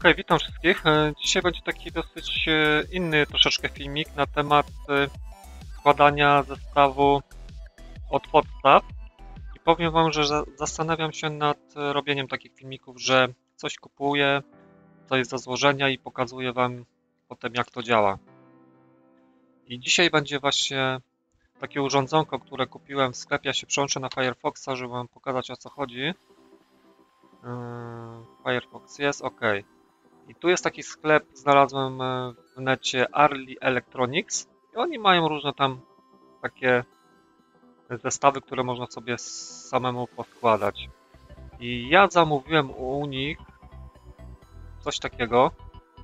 Okej, witam wszystkich. Dzisiaj będzie taki dosyć inny troszeczkę filmik na temat składania zestawu od podstaw. I powiem Wam, że zastanawiam się nad robieniem takich filmików, że coś kupuję, co jest do złożenia i pokazuję Wam potem, jak to działa. I dzisiaj będzie właśnie takie urządzonko, które kupiłem w sklepie. Ja się przełączę na Firefoxa, żeby Wam pokazać, o co chodzi. Firefox jest, ok. I tu jest taki sklep, znalazłem w necie Arly Electronics i oni mają różne tam takie zestawy, które można sobie samemu poskładać. I ja zamówiłem u nich coś takiego,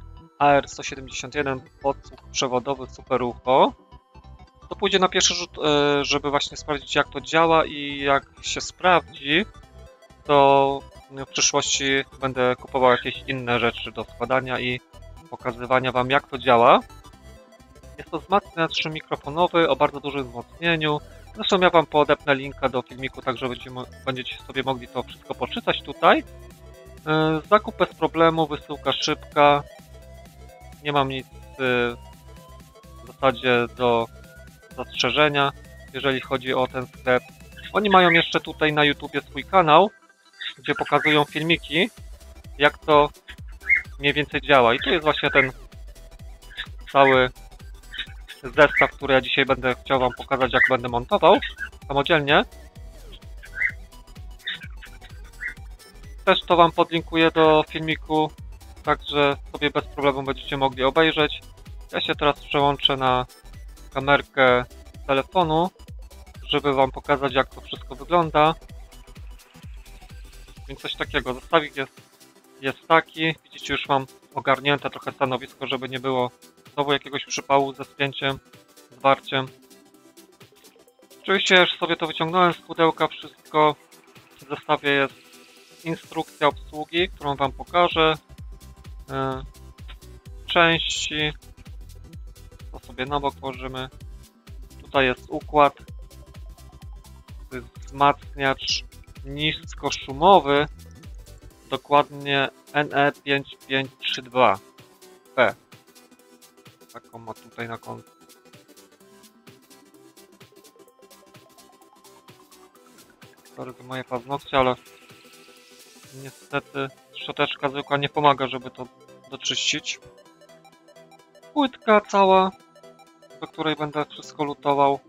AR171 podsłuch przewodowy Super UFO. To pójdzie na pierwszy rzut, żeby właśnie sprawdzić, jak to działa, i jak się sprawdzi, to w przyszłości będę kupował jakieś inne rzeczy do składania i pokazywania Wam, jak to działa. Jest to wzmacniacz mikrofonowy o bardzo dużym wzmocnieniu. Zresztą ja Wam podepnę linka do filmiku, tak że będziecie sobie mogli to wszystko poczytać tutaj. Zakup bez problemu, wysyłka szybka. Nie mam nic w zasadzie do zastrzeżenia, jeżeli chodzi o ten sklep. Oni mają jeszcze tutaj na YouTubie swój kanał, gdzie pokazują filmiki, jak to mniej więcej działa. I tu jest właśnie ten cały zestaw, który ja dzisiaj będę chciał Wam pokazać, jak będę montował samodzielnie. Też to Wam podlinkuję do filmiku, także sobie bez problemu będziecie mogli obejrzeć. Ja się teraz przełączę na kamerkę telefonu, żeby Wam pokazać, jak to wszystko wygląda. Więc coś takiego. Zestawik jest taki. Widzicie, już mam ogarnięte trochę stanowisko, żeby nie było znowu jakiegoś przypału ze spięciem, zwarciem. Oczywiście już sobie to wyciągnąłem z pudełka wszystko. W zestawie jest instrukcja obsługi, którą Wam pokażę. Części. To sobie na bok położymy. Tutaj jest układ. To jest wzmacniacz niskoszumowy. Dokładnie NE5532P. Taką ma tutaj na końcu. Sorry za moje paznokcie, ale niestety szczoteczka zwykła nie pomaga, żeby to doczyścić. Płytka cała, do której będę wszystko lutował.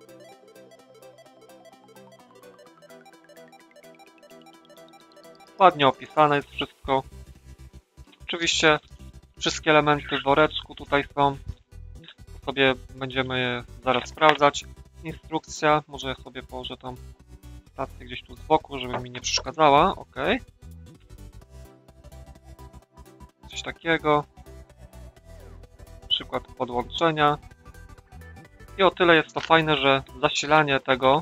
Ładnie opisane jest wszystko. Oczywiście wszystkie elementy w woreczku tutaj są. Sobie będziemy je zaraz sprawdzać. Instrukcja, może ja sobie położę tą stację gdzieś tu z boku, żeby mi nie przeszkadzała. Ok. Coś takiego. Przykład podłączenia. I o tyle jest to fajne, że zasilanie tego.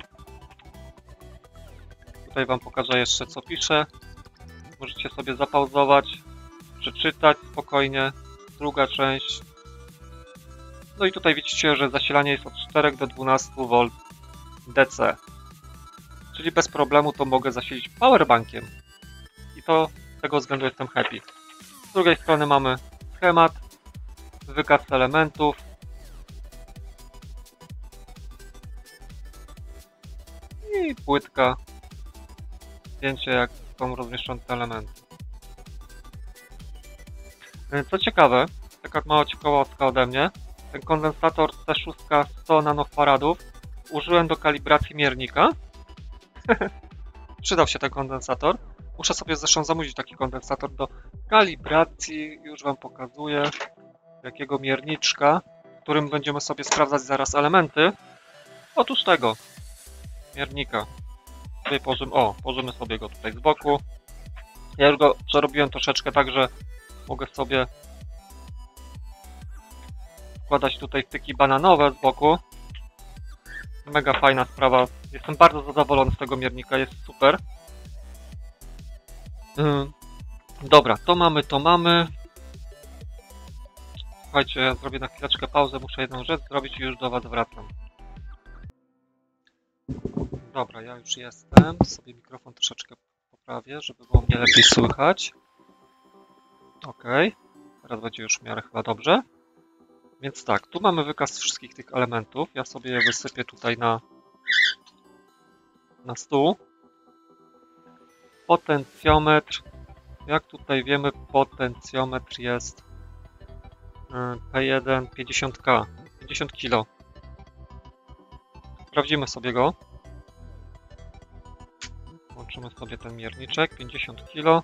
Tutaj Wam pokażę jeszcze, co pisze. Możecie sobie zapauzować, przeczytać spokojnie. Druga część. No i tutaj widzicie, że zasilanie jest od 4 do 12 V DC. Czyli bez problemu to mogę zasilić powerbankiem. I to z tego względu jestem happy. Z drugiej strony mamy schemat, wykaz elementów. I płytka. Zdjęcie, jak są rozmieszczone te elementy. Co ciekawe, taka mała ciekawostka ode mnie. Ten kondensator C6 100 nanofaradów użyłem do kalibracji miernika. Przydał się ten kondensator. Muszę sobie zresztą zamówić taki kondensator do kalibracji. Już Wam pokazuję, jakiego mierniczka, którym będziemy sobie sprawdzać zaraz elementy. Otóż tego miernika. Tutaj położymy sobie go tutaj z boku. Ja już go przerobiłem troszeczkę tak, że mogę sobie wkładać tutaj styki bananowe z boku. Mega fajna sprawa. Jestem bardzo zadowolony z tego miernika, jest super. Dobra, to mamy. Słuchajcie, ja zrobię na chwileczkę pauzę, muszę jedną rzecz zrobić i już do Was wracam. Dobra, ja już jestem. Sobie mikrofon troszeczkę poprawię, żeby było mnie lepiej słychać. Ok. teraz będzie już w miarę chyba dobrze. Więc tak, tu mamy wykaz wszystkich tych elementów. Ja sobie je wysypię tutaj na stół. Potencjometr. Jak tutaj wiemy, potencjometr jest P1 50K, 50 kg. Sprawdzimy sobie go. Włączymy sobie ten mierniczek, 50 kg.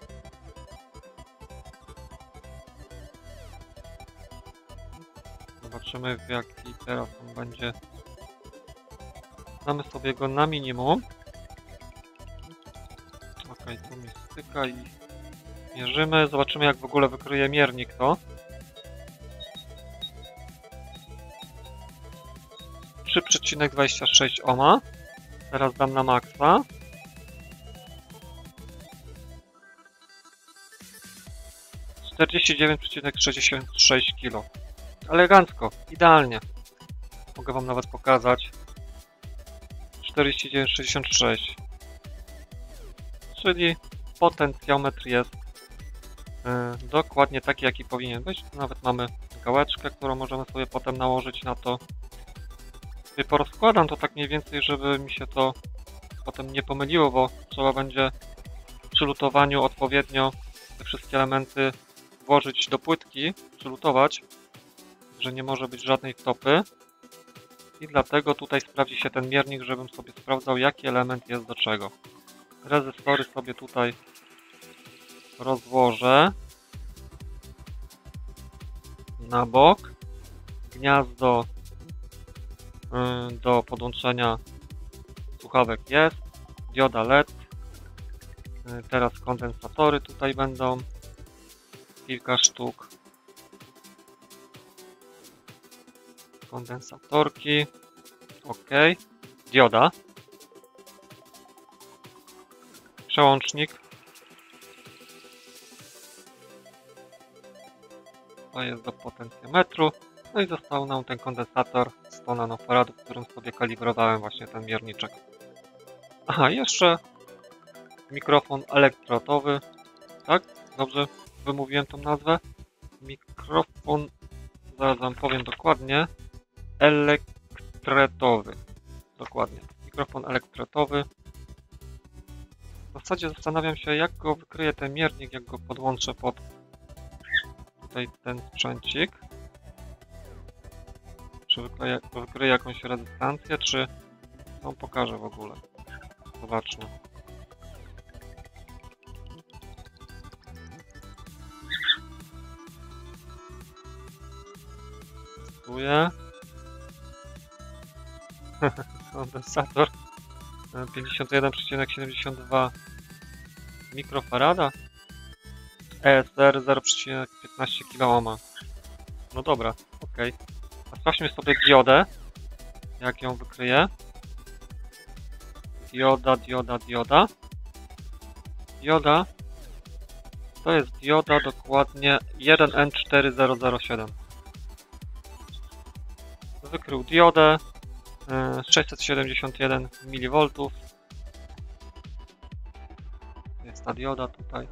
Zobaczymy, w jaki teraz on będzie. Damy sobie go na minimum. Ok, tu mi styka i mierzymy. Zobaczymy, jak w ogóle wykryje miernik to. 3,26 ohma. Teraz dam na maksa. - 49,66 kg. Elegancko, idealnie. Mogę wam nawet pokazać. 49,66. Czyli potencjometr jest dokładnie taki, jaki powinien być. Tu nawet mamy gałeczkę, którą możemy sobie potem nałożyć na to. Sobie porozkładam to tak mniej więcej, żeby mi się to potem nie pomyliło, bo trzeba będzie przy lutowaniu odpowiednio te wszystkie elementy włożyć do płytki, przylutować, że nie może być żadnej wtopy. I dlatego tutaj sprawdzi się ten miernik, żebym sobie sprawdzał, jaki element jest do czego. Rezystory sobie tutaj rozłożę na bok. Gniazdo do podłączenia słuchawek jest. Dioda LED. Teraz kondensatory tutaj będą. Kilka sztuk. Kondensatorki. OK. Dioda. Przełącznik. To jest do potencjometru. No i został nam ten kondensator 100 nanofaradu, którym sobie kalibrowałem właśnie ten mierniczek. Aha, jeszcze mikrofon elektrotowy. Tak? Dobrze wymówiłem tą nazwę? Mikrofon, zaraz wam powiem dokładnie. Elektretowy. Dokładnie. Mikrofon elektretowy. W zasadzie zastanawiam się, jak go wykryje ten miernik, jak go podłączę pod tutaj ten sprzęcik. Czy wykryje jakąś rezystancję, czy on pokaże w ogóle. Zobaczmy. Testuję. Kondensator 51,72 mikrofarada. ESR 0,15 kΩ. No dobra, ok. A sprawdźmy sobie diodę. Jak ją wykryję. Dioda. Dioda. To jest dioda dokładnie 1N4007. Wykrył diodę. 671 mV. Jest ta dioda tutaj.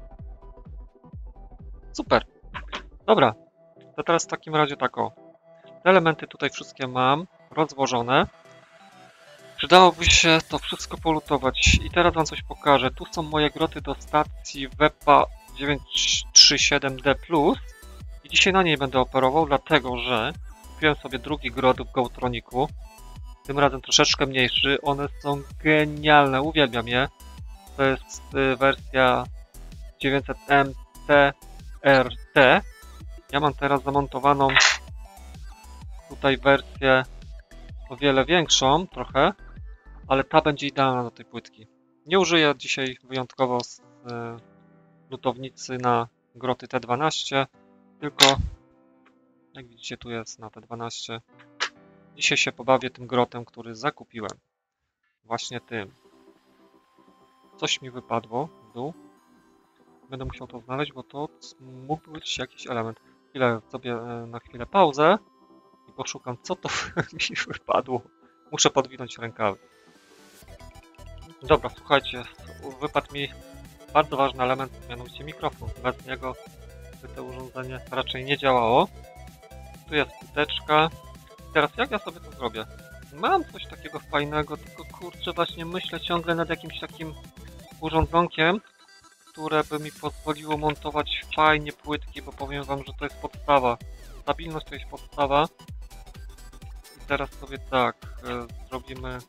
Super. Dobra. To teraz w takim razie tak o. Te elementy tutaj wszystkie mam rozłożone. Przydałoby się to wszystko polutować. I teraz wam coś pokażę. Tu są moje groty do stacji WEPA 937D+. I dzisiaj na niej będę operował, dlatego że kupiłem sobie drugi grot w Gotroniku. Tym razem troszeczkę mniejszy. One są genialne, uwielbiam je. To jest wersja 900M TRT. Ja mam teraz zamontowaną tutaj wersję o wiele większą trochę, ale ta będzie idealna do tej płytki. Nie użyję dzisiaj wyjątkowo z lutownicy na groty T12, tylko jak widzicie tu jest na T12. Dzisiaj się pobawię tym grotem, który zakupiłem. Właśnie tym. Coś mi wypadło w dół. Będę musiał to znaleźć, bo to mógł być jakiś element. Sobie na chwilę pauzę i poszukam, co to mi wypadło. Muszę podwinąć rękawy. Dobra, słuchajcie, wypadł mi bardzo ważny element, mianowicie mikrofon. Bez niego by to urządzenie raczej nie działało. Tu jest płyteczka. Teraz jak ja sobie to zrobię? Mam coś takiego fajnego, tylko kurczę, właśnie myślę ciągle nad jakimś takim urządzonkiem, które by mi pozwoliło montować fajnie płytki, bo powiem wam, że to jest podstawa. Stabilność to jest podstawa. I teraz sobie tak, zrobimy...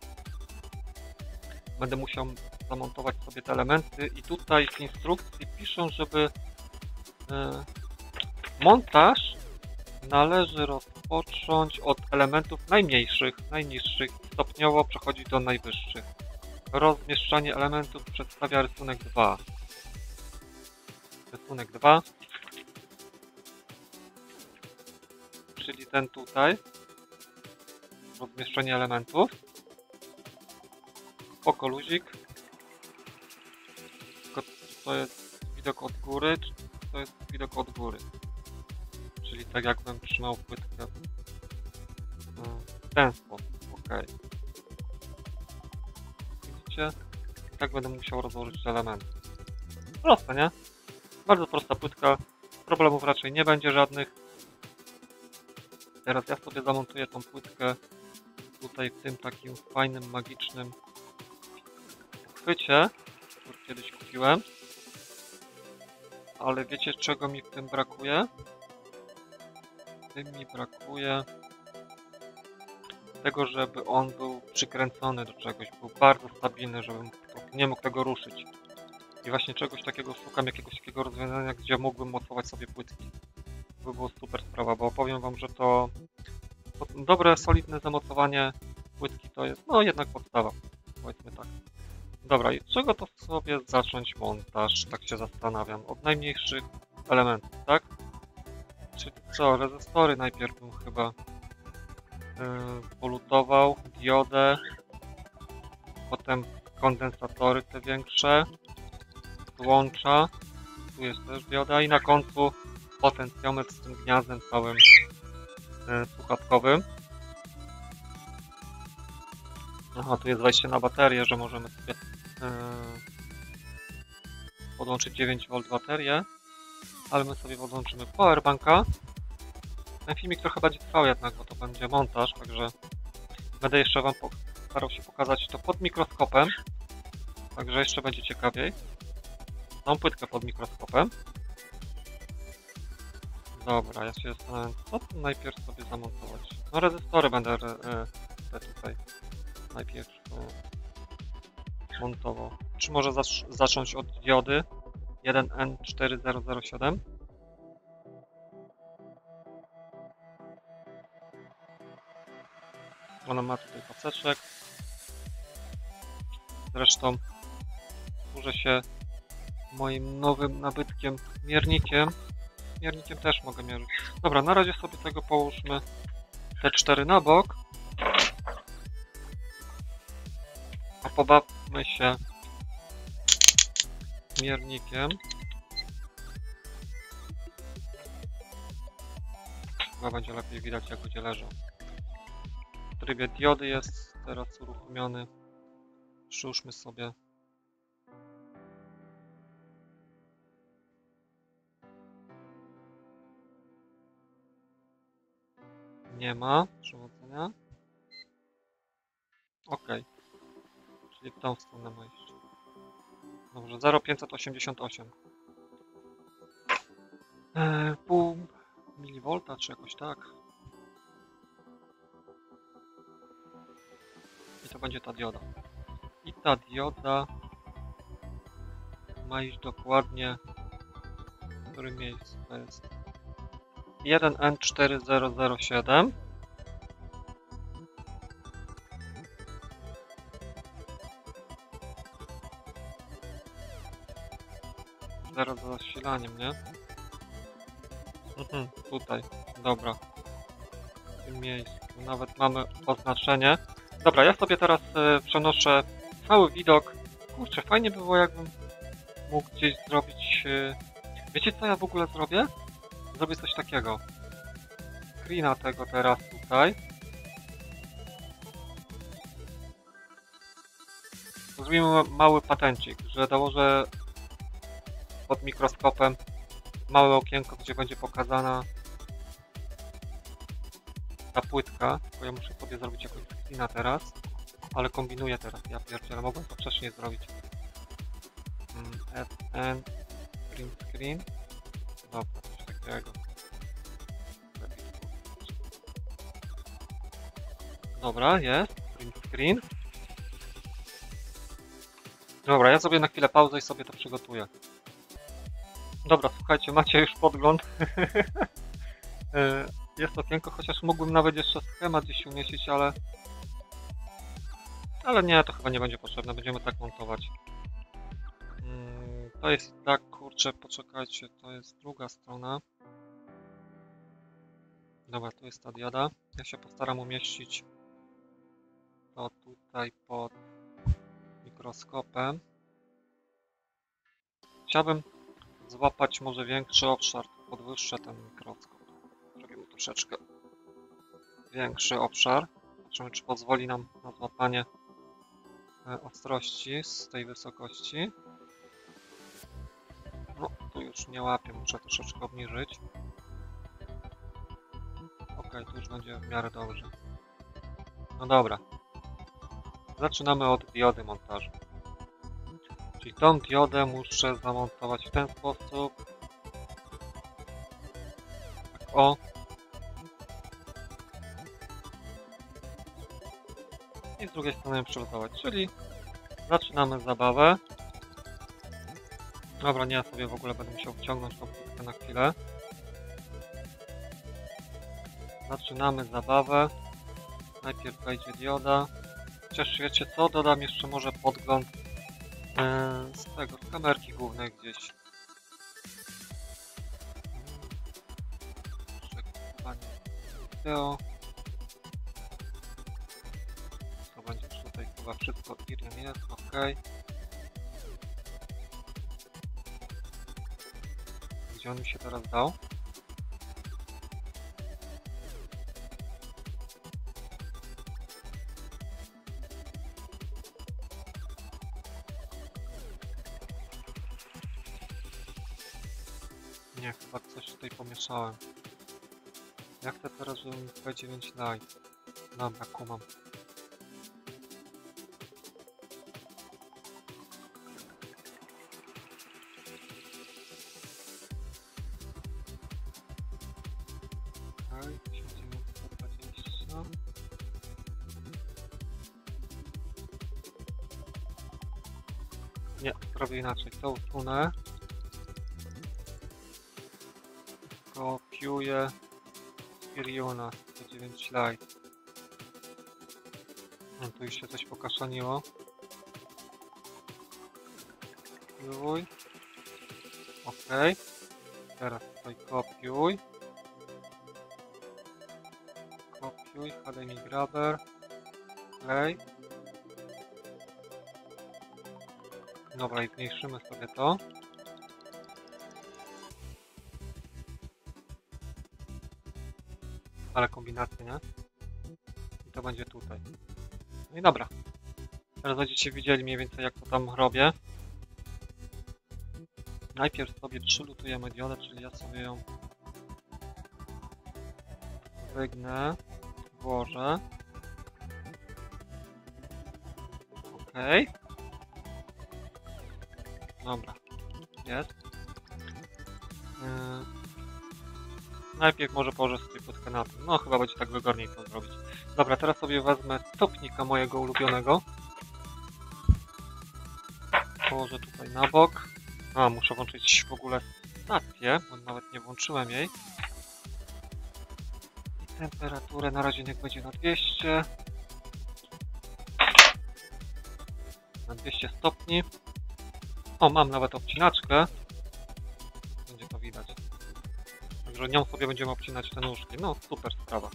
Będę musiał zamontować sobie te elementy i tutaj w instrukcji piszą, żeby montaż należy rozpocząć od elementów najmniejszych, stopniowo przechodzić do najwyższych. Rozmieszczanie elementów przedstawia rysunek 2. Rysunek 2, czyli ten tutaj. Rozmieszczenie elementów. Spoko luzik. Tylko to jest widok od góry, czy to jest widok od góry. Czyli tak jakbym trzymał płytkę w ten sposób, ok. Widzicie? I tak będę musiał rozłożyć te elementy. Proste, nie? Bardzo prosta płytka. Problemów raczej nie będzie żadnych. Teraz ja sobie zamontuję tą płytkę tutaj w tym takim fajnym, magicznym chwycie, który kiedyś kupiłem. Ale wiecie, czego mi w tym brakuje? W tym mi brakuje tego, żeby on był przykręcony do czegoś, był bardzo stabilny, żebym nie mógł tego ruszyć. I właśnie czegoś takiego szukam, jakiegoś takiego rozwiązania, gdzie mógłbym mocować sobie płytki. To by było super sprawa, bo powiem wam, że to dobre, solidne zamocowanie płytki to jest, no jednak podstawa, powiedzmy tak. Dobra, i czego to sobie zacząć montaż? Tak się zastanawiam. Od najmniejszych elementów, tak? Czyli co? Rezystory najpierw bym chyba polutował, diodę, potem kondensatory te większe, łącza, tu jest też dioda i na końcu potencjometr z tym gniazdem całym słuchawkowym. Aha, tu jest wejście na baterię, że możemy sobie podłączyć 9V baterię, ale my sobie podłączymy powerbanka. Ten filmik trochę będzie trwał jednak, bo to będzie montaż, także będę jeszcze wam starał się pokazać to pod mikroskopem, także jeszcze będzie ciekawiej. Tą płytkę pod mikroskopem. Dobra, ja się zastanawiam, co tu najpierw sobie zamontować. No rezystory będę te tutaj najpierw montował. Czy może zacząć od diody 1N4007? Ona ma tutaj paseczek. Zresztą służę się moim nowym nabytkiem miernikiem. Miernikiem też mogę mierzyć. Dobra, na razie sobie tego połóżmy te 4 na bok. A pobawmy się miernikiem. Chyba będzie lepiej widać, jak będzie leżał. W trybie diody jest teraz uruchomiony. Przyłóżmy sobie nie ma przewodzenia. Ok. Czyli w tą stronę ma iść. Dobrze, 0,588. Pół milivolta czy jakoś tak. I to będzie ta dioda. I ta dioda ma iść dokładnie w którym miejscu to jest. 1N4007. Zaraz za zasilaniem, nie? Tutaj, dobra. W tym miejscu. Nawet mamy oznaczenie. Dobra, ja sobie teraz przenoszę cały widok. Kurczę, fajnie by było, jakbym mógł gdzieś zrobić... Wiecie, co ja w ogóle zrobię? Zrobię coś takiego. Screena tego teraz tutaj. Zrobimy mały patencik, że dołożę pod mikroskopem małe okienko, gdzie będzie pokazana ta płytka, tylko ja muszę sobie zrobić jakąś screena teraz, ale kombinuję teraz, ja pierdzielę, mogłem to wcześniej zrobić. FN, print screen, dobra, coś takiego. Dobra, jest, print screen. Dobra, ja sobie na chwilę pauzę i sobie to przygotuję. Dobra, słuchajcie, macie już podgląd. Jest okienko, chociaż mógłbym nawet jeszcze schemat gdzieś umieścić, ale nie, to chyba nie będzie potrzebne, będziemy tak montować. To jest tak, kurczę, poczekajcie, to jest druga strona. Dobra, tu jest ta dioda. Ja się postaram umieścić to tutaj pod mikroskopem. Chciałbym złapać może większy obszar, podwyższę ten mikroskop. Zrobimy troszeczkę większy obszar. Zobaczymy, czy pozwoli nam na złapanie ostrości z tej wysokości. No, tu już nie łapię, muszę troszeczkę obniżyć. Ok, tu już będzie w miarę dobrze. No dobra. Zaczynamy od diody montażu. Czyli tą diodę muszę zamontować w ten sposób. Tak o. I z drugiej strony ją przygotować, czyli zaczynamy zabawę. Dobra, nie, ja sobie w ogóle będę musiał wciągnąć tą płytkę na chwilę. Zaczynamy zabawę. Najpierw wejdzie dioda. Chociaż wiecie co, dodam jeszcze może podgląd z tego, z kamerki głównej gdzieś. Przekrywanie wideo. To będzie już tutaj chyba wszystko Irem jest, ok. Gdzie on mi się teraz dał? Nie, chyba coś tutaj pomieszałem. Jak to teraz, żeby mi P9 Lite? Dobra, kumam. Okej, 1920. Nie, zrobię inaczej. To usunę. Kopiuję Iriona 109 Lite. No, tu już się coś pokaszaniło. Kopiuj. Ok. Teraz tutaj kopiuj. Kopiuj, HDMI Grabber. Play. Dobra, i zmniejszymy sobie to. Ale kombinacje, nie? I to będzie tutaj. No i dobra. Teraz będziecie widzieli mniej więcej, jak to tam robię. Najpierw sobie przylutujemy diodę, czyli ja sobie ją wygnę, włożę. Ok. Dobra. Jest. Najpierw może położę sobie płytkę na tym. No chyba będzie tak wygodniej to zrobić. Dobra, teraz sobie wezmę topnika mojego ulubionego. Położę tutaj na bok. A, muszę włączyć w ogóle stację, bo nawet nie włączyłem jej. I temperaturę na razie niech będzie na 200. Na 200 stopni. O, mam nawet obcinaczkę. Będzie to widać. Także nią sobie będziemy obcinać te nóżki. No, super sprawa.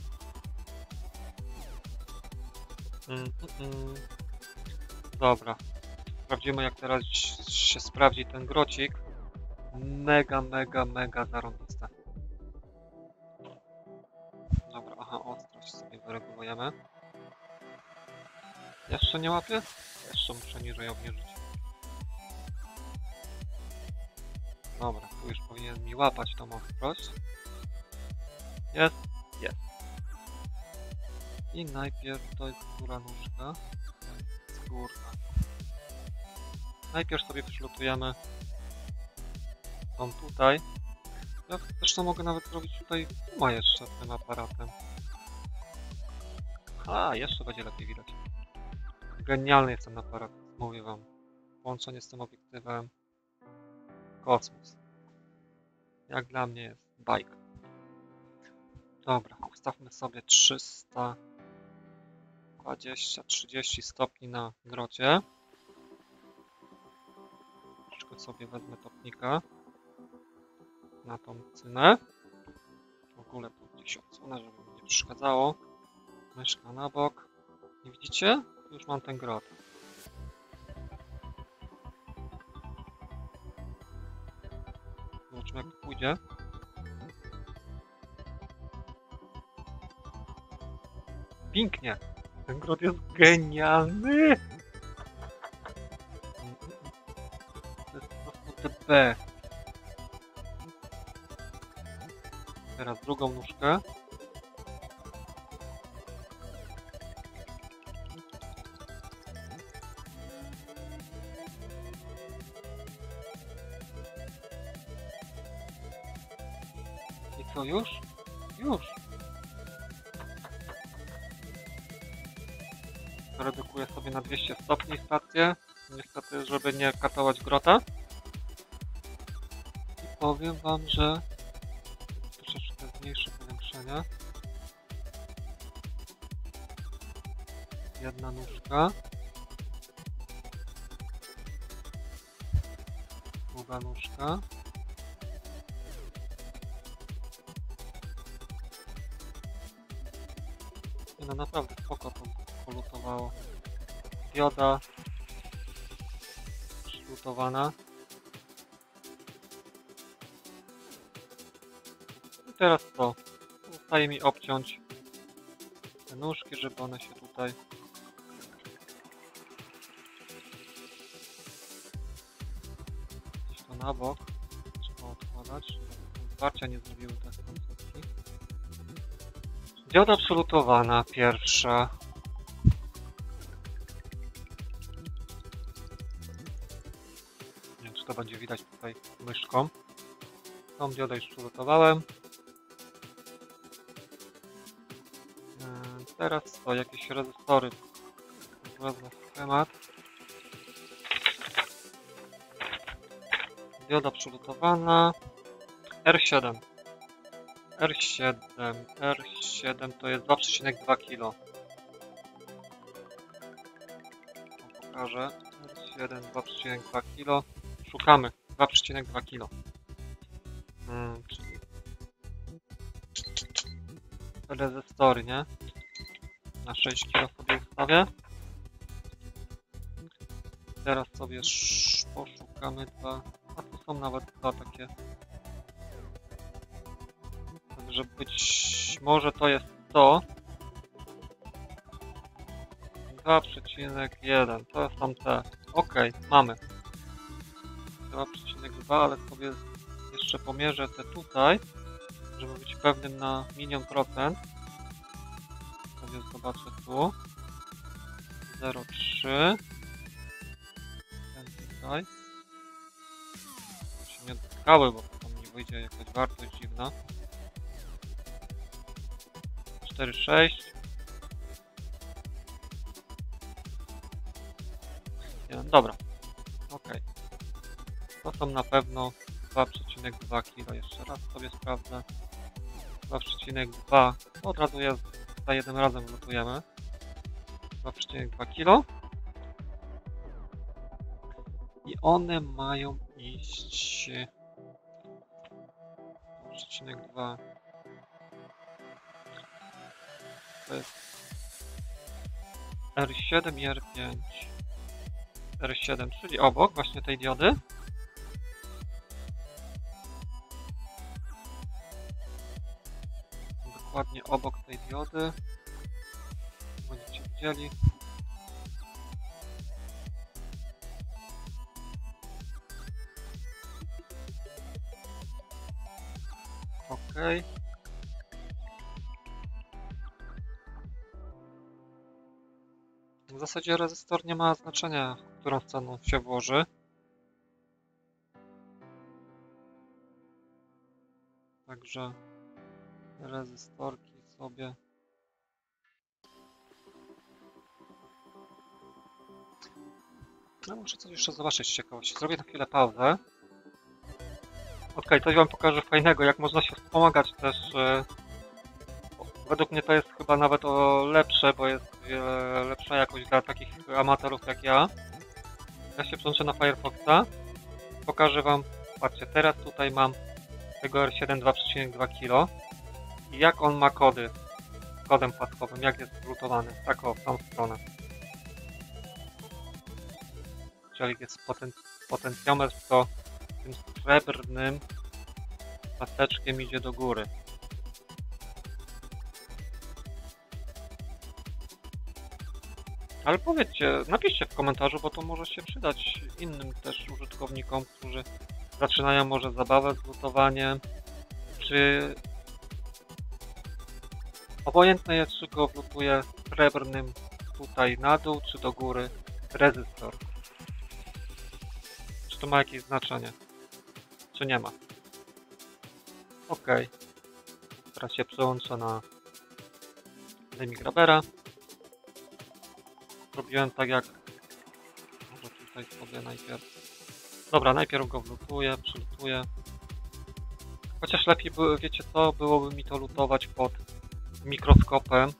Dobra. Sprawdzimy, jak teraz się sprawdzi ten grocik. Mega, mega, mega zarąbiste. Dobra, aha, ostrość sobie wyregulujemy. Jeszcze nie łapię? Jeszcze muszę niżej obniżyć. Dobra, tu już powinien mi łapać tą ostrość. Jest, jest. I najpierw to jest góra nóżka. Górna. Najpierw sobie przylutujemy tą tutaj. Ja zresztą mogę nawet zrobić tutaj ma jeszcze tym aparatem. A, jeszcze będzie lepiej widać. Genialny jest ten aparat, mówię wam. Połączenie z tym obiektywem. Kosmos. Jak dla mnie jest bajka. Dobra, ustawmy sobie 320-30 stopni na grocie. Troszkę sobie wezmę topnika na tą cynę. W ogóle tu gdzieś odsunę, żeby mi nie przeszkadzało. Myszka na bok. Nie widzicie? Już mam ten grot. Zobaczymy, jak to pójdzie. Pięknie! Ten grot jest genialny! To jest po prostu the best. Teraz drugą nóżkę. I co, już? Już! Redukuję sobie na 200 stopni stację. Niestety, żeby nie katować grota. I powiem wam, że troszeczkę zmniejszę powiększenie. Jedna nóżka. Druga nóżka. I no naprawdę spoko to polutowało. Dioda przylutowana. I teraz co? Zostaje mi obciąć te nóżki, żeby one się tutaj gdzieś to na bok trzeba odkładać, żeby zwarcia nie zrobiły tak końcówki. Dioda przylutowana pierwsza. Nie wiem, czy to będzie widać tutaj myszką. Tą diodę już przylutowałem. Teraz co? Jakieś rezystory. Wezmę schemat. Dioda przylutowana. R7. R7 to jest 2,2 kg. Pokażę. R7 2,2 kg. Szukamy 2,2 kg. Czyli rezystory, nie? Na 6 kg sobie ustawię. Teraz sobie poszukamy dwa. A tu są nawet dwa takie. Także być może to jest to. 2,1. To są te. Ok, mamy. 2,2, ale sobie jeszcze pomierzę te tutaj, żeby być pewnym na 1,000,000%. Sobie zobaczę tu. 0,3. Ten tutaj. Się nie dotkały, bo tam nie wyjdzie jakaś wartość dziwna. 4,6. Dobra. Ok. To są na pewno 2,2 kg. Jeszcze raz sobie sprawdzę. 2,2. Od razu jest, za jednym razem lutujemy. 2,2 kg. I one mają iść 2,2. To jest R7 i R5. R7, czyli obok właśnie tej diody. Dokładnie obok tej diody. Będziecie widzieli. OK. W zasadzie rezystor nie ma znaczenia, w którą stronę się włoży. Także rezystorki sobie. No muszę coś jeszcze zobaczyć z ciekawości. Zrobię na chwilę pauzę. OK, coś wam pokażę fajnego, jak można się wspomagać też. Według mnie to jest chyba nawet o lepsze, bo jest lepsza jakość dla takich amatorów jak ja. Ja się przełączę na Firefoxa. Pokażę wam, patrzcie, teraz tutaj mam tego R7 2,2 kg i jak on ma kody, kodem paskowym, jak jest zlutowany, tak o, w tą stronę. Czyli jest potencjometr, to tym srebrnym paseczkiem idzie do góry. Ale powiedzcie, napiszcie w komentarzu, bo to może się przydać innym też użytkownikom, którzy zaczynają może zabawę z lutowaniem, czy obojętne jest, czy go wlutuje srebrnym tutaj na dół, czy do góry rezystor. Czy to ma jakieś znaczenie, czy nie ma. OK. Teraz się przełączę na Demigrabera. Zrobiłem tak jak... Może tutaj sobie najpierw... Dobra, najpierw go wlutuję, przylutuję. Chociaż lepiej, wiecie co, byłoby mi to lutować pod mikroskopem.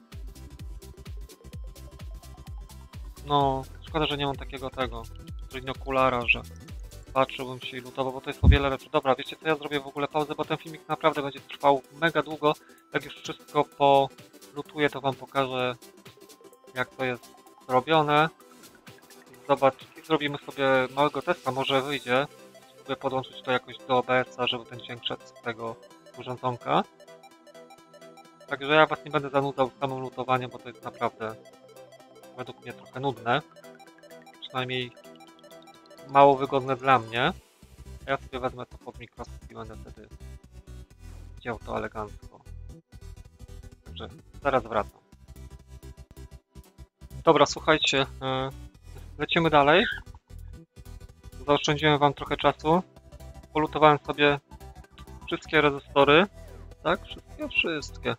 No, szkoda, że nie mam takiego okulara, że patrzyłbym się i lutował, bo to jest o wiele lepsze. Dobra, wiecie co, ja zrobię w ogóle pauzę, bo ten filmik naprawdę będzie trwał mega długo. Jak już wszystko polutuję, to wam pokażę, jak to jest zrobione. Zobacz, i zrobimy sobie małego testa, może wyjdzie. Spróbuję podłączyć to jakoś do OBS-a, żeby ten dźwięk szedł z tego urządzonka. Także ja was nie będę zanudzał samym lutowaniem, bo to jest naprawdę według mnie trochę nudne. Przynajmniej mało wygodne dla mnie. Ja sobie wezmę to pod mikroskop i będę wtedy działał to elegancko. Także zaraz wracam. Dobra, słuchajcie, lecimy dalej. Zaoszczędziłem wam trochę czasu. Polutowałem sobie wszystkie rezystory. Tak? Wszystkie.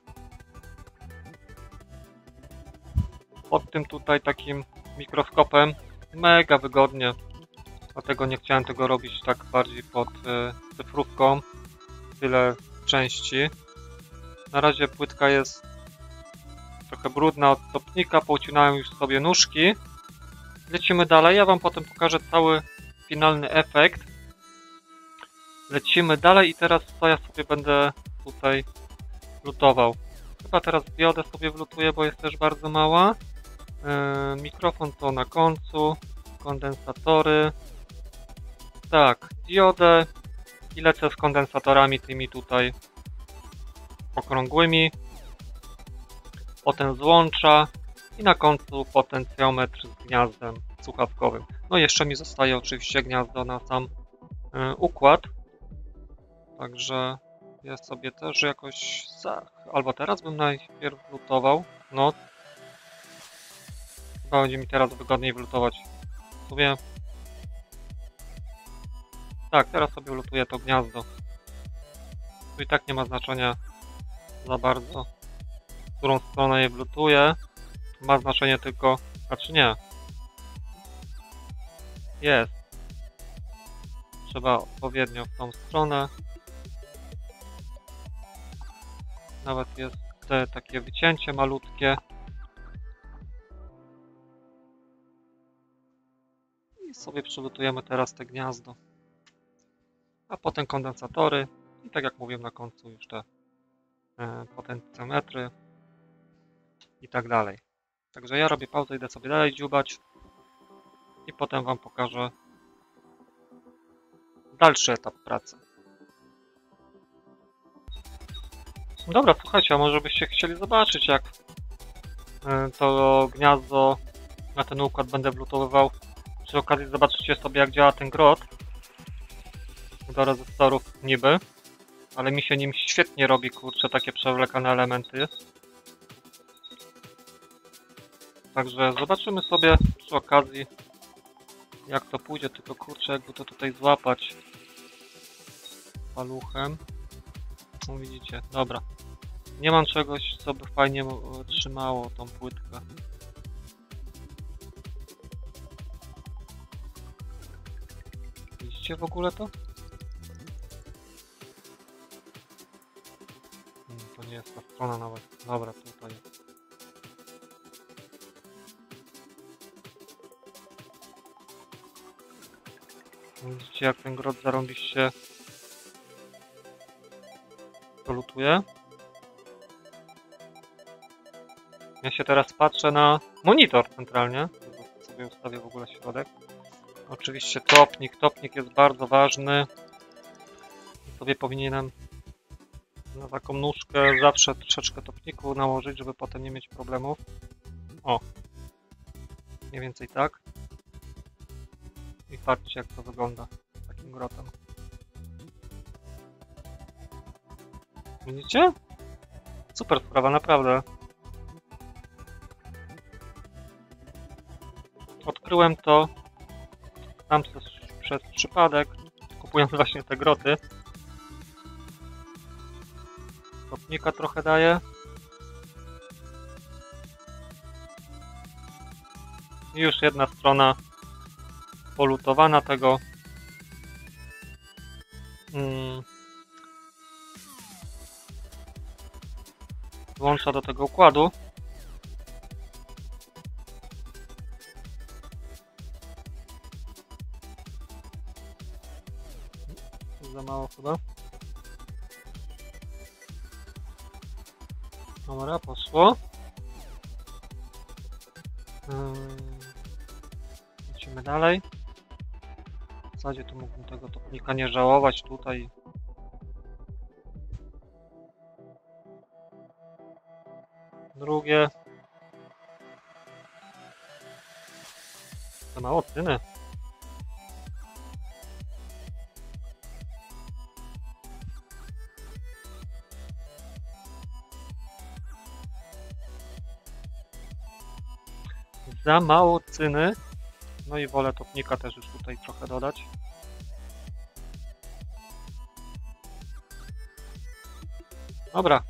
Pod tym tutaj takim mikroskopem. Mega wygodnie. Dlatego nie chciałem tego robić tak bardziej pod cyfrówką. Tyle części. Na razie płytka jest trochę brudna od topnika. Poucinałem już sobie nóżki. Lecimy dalej. Ja wam potem pokażę cały finalny efekt. Lecimy dalej i teraz co ja sobie będę tutaj lutował. Chyba teraz diodę sobie wlutuję, bo jest też bardzo mała. Mikrofon to na końcu. Kondensatory. Tak, diodę. I lecę z kondensatorami tymi tutaj okrągłymi. Potem złącza. I na końcu potencjometr z gniazdem słuchawkowym. No i jeszcze mi zostaje oczywiście gniazdo na sam układ. Także ja sobie też jakoś... Albo teraz bym najpierw lutował. No. Chyba będzie mi teraz wygodniej wlutować. W sumie... Tak, teraz sobie lutuję to gniazdo. Tu i tak nie ma znaczenia za bardzo, w którą stronę je wlutuję. Ma znaczenie tylko... Znaczy nie. Jest. Trzeba odpowiednio w tą stronę. Nawet jest takie wycięcie malutkie. I sobie przylutujemy teraz te gniazdo. A potem kondensatory. I tak jak mówiłem na końcu już te potencjometry. I tak dalej. Także ja robię pauzę, idę sobie dalej dziubać. I potem wam pokażę dalszy etap pracy. Dobra, słuchajcie, a może byście chcieli zobaczyć, jak to gniazdo na ten układ będę wlutowywał. Przy okazji zobaczycie sobie, jak działa ten grot do rezystorów niby. ale mi się nim świetnie robi, kurczę, takie przewlekane elementy. Także zobaczymy sobie przy okazji, jak to pójdzie, tylko kurczę, jakby to tutaj złapać paluchem. No widzicie, dobra. Nie mam czegoś, co by fajnie trzymało tą płytkę. Widzicie w ogóle to? To nie jest ta strona nawet. Dobra, tutaj. Widzicie, jak ten grot zarąbiście to lutuje? Ja się teraz patrzę na monitor centralnie. Sobie ustawię w ogóle środek. Oczywiście topnik. Topnik jest bardzo ważny. Sobie powinienem na taką nóżkę zawsze troszeczkę topniku nałożyć, żeby potem nie mieć problemów. O! Mniej więcej tak. I patrzcie, jak to wygląda z takim grotem. Widzicie? Super sprawa, naprawdę. Odkryłem to tam przez przypadek, kupując właśnie te groty. Topnika trochę daję. I już jedna strona polutowana tego włącza do tego układu. Za mało chyba. Dobra, poszło. Lecimy dalej. W zasadzie to mógłbym tego topnika nie żałować tutaj. Drugie. To mało cyny. Za mało cyny. No i wolę topnika też już tutaj trochę dodać. Dobra.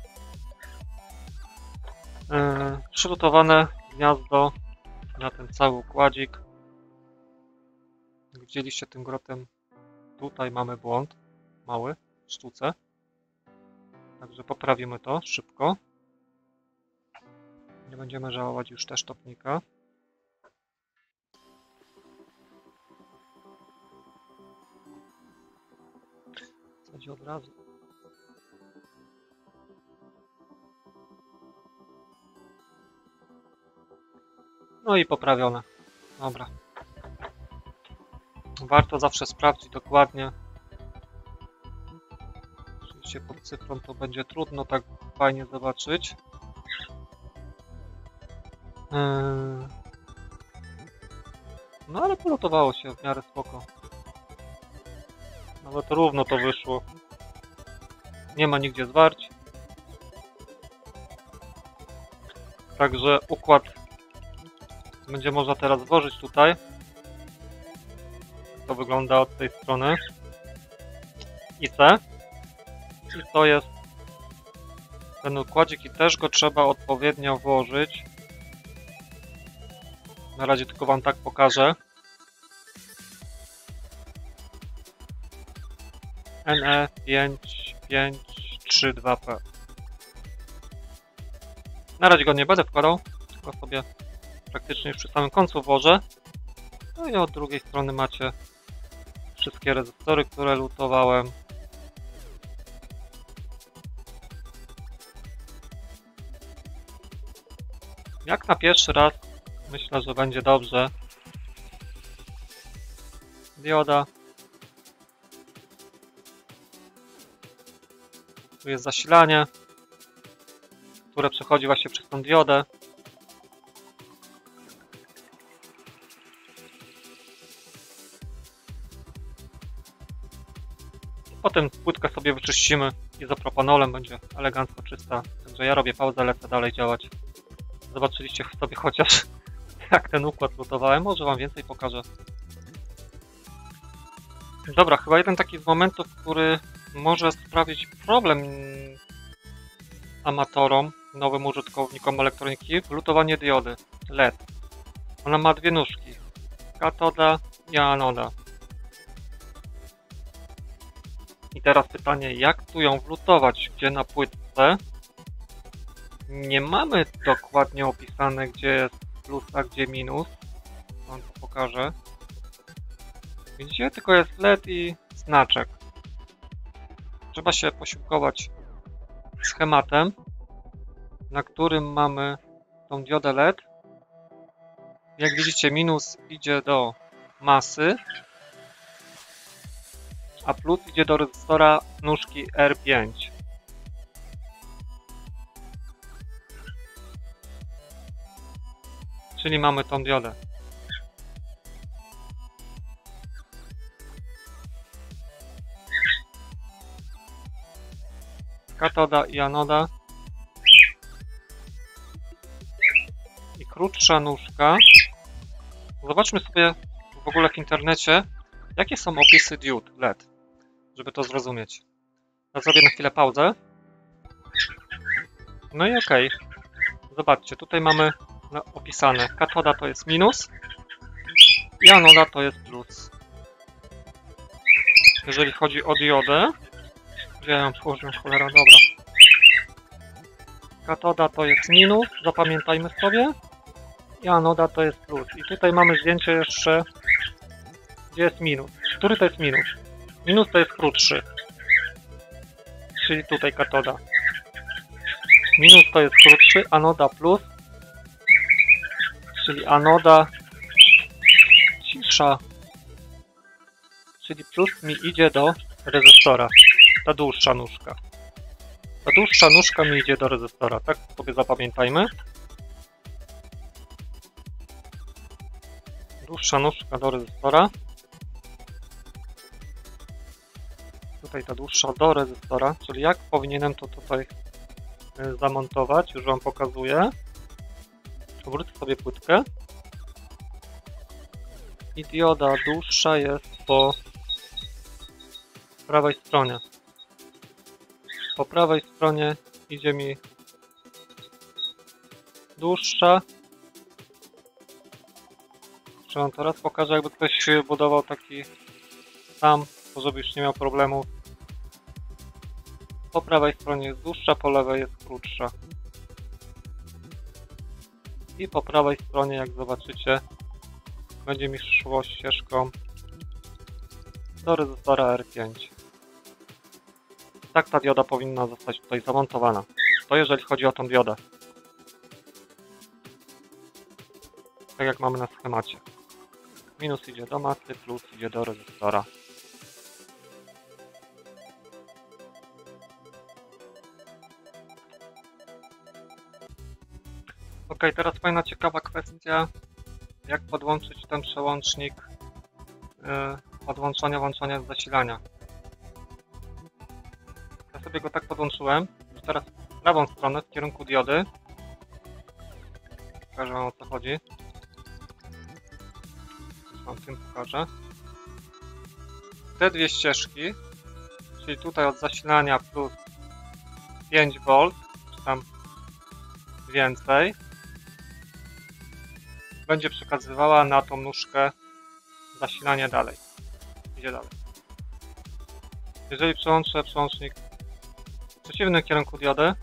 Przylutowane gniazdo na ten cały układzik. Widzieliście tym grotem. Tutaj mamy błąd. Mały w sztuce. Także poprawimy to szybko. Nie będziemy żałować już też topnika. W zasadzie od razu. No i poprawione. Dobra. Warto zawsze sprawdzić dokładnie. Oczywiście pod cyfrą to będzie trudno tak fajnie zobaczyć. No ale polutowało się w miarę spoko. Nawet równo to wyszło. Nie ma nigdzie zwarć. Także układ będzie można teraz włożyć tutaj. To wygląda od tej strony. I to jest ten układzik i też go trzeba odpowiednio włożyć. Na razie tylko wam tak pokażę. NE553-2P. Na razie go nie będę wkładał, tylko sobie praktycznie już przy samym końcu włożę. No i od drugiej strony macie wszystkie rezystory, które lutowałem. Jak na pierwszy raz myślę, że będzie dobrze. Dioda. Tu jest zasilanie, które przechodzi właśnie przez tą diodę. Potem płytkę sobie wyczyścimy izopropanolem, będzie elegancko czysta. Także ja robię pauzę, lecę dalej działać. Zobaczyliście sobie chociaż jak ten układ lutowałem, może wam więcej pokażę. Dobra, chyba jeden taki z momentów, który może sprawić problem amatorom, nowym użytkownikom elektroniki, lutowanie diody LED. Ona ma dwie nóżki, katoda i anoda. I teraz pytanie, jak tu ją wlutować, gdzie na płytce nie mamy dokładnie opisane, gdzie jest plus, a gdzie minus. Wam to pokażę. Widzicie? Tylko jest LED i znaczek. Trzeba się posiłkować schematem, na którym mamy tą diodę LED. Jak widzicie, minus idzie do masy, a plus idzie do rezystora nóżki R5. Czyli mamy tą diodę. Katoda i anoda. I krótsza nóżka. Zobaczmy sobie w ogóle w internecie, jakie są opisy diod LED, żeby to zrozumieć. Ja zrobię na chwilę pauzę. No i okej. Zobaczcie, tutaj mamy opisane. Katoda to jest minus i anoda to jest plus. Jeżeli chodzi o diodę, gdzie ja ją położyłem, cholera, dobra. Katoda to jest minus, zapamiętajmy sobie. I anoda to jest plus. I tutaj mamy zdjęcie jeszcze, gdzie jest minus. Który to jest minus? Minus to jest krótszy. Czyli tutaj katoda. Minus to jest krótszy, anoda plus. Czyli anoda cisza. Czyli plus mi idzie do rezystora. Ta dłuższa nóżka. Ta dłuższa nóżka mi idzie do rezystora. Tak sobie zapamiętajmy. Dłuższa nóżka do rezystora. Tutaj ta dłuższa do rezystora. Czyli jak powinienem to tutaj zamontować. Już wam pokazuję. Obrócę sobie płytkę. I dioda dłuższa jest po prawej stronie. Po prawej stronie idzie mi dłuższa. Czy wam teraz pokażę, jakby ktoś budował taki sam, żeby już nie miał problemów. Po prawej stronie jest dłuższa, po lewej jest krótsza. I po prawej stronie, jak zobaczycie, będzie mi szło ścieżką do rezystora R5. Tak ta dioda powinna zostać tutaj zamontowana. To jeżeli chodzi o tą diodę. Tak jak mamy na schemacie. Minus idzie do masy, plus idzie do rezystora. Ok, teraz fajna, ciekawa kwestia, jak podłączyć ten przełącznik podłączania, włączania z zasilania. Ja sobie go tak podłączyłem, już teraz w prawą stronę, w kierunku diody. Pokażę wam, o co chodzi. Już wam tym pokażę. Te dwie ścieżki, czyli tutaj od zasilania plus 5V, czy tam więcej, będzie przekazywała na tą nóżkę zasilanie dalej. Idzie dalej. Jeżeli przełączę przełącznik w przeciwnym kierunku diody,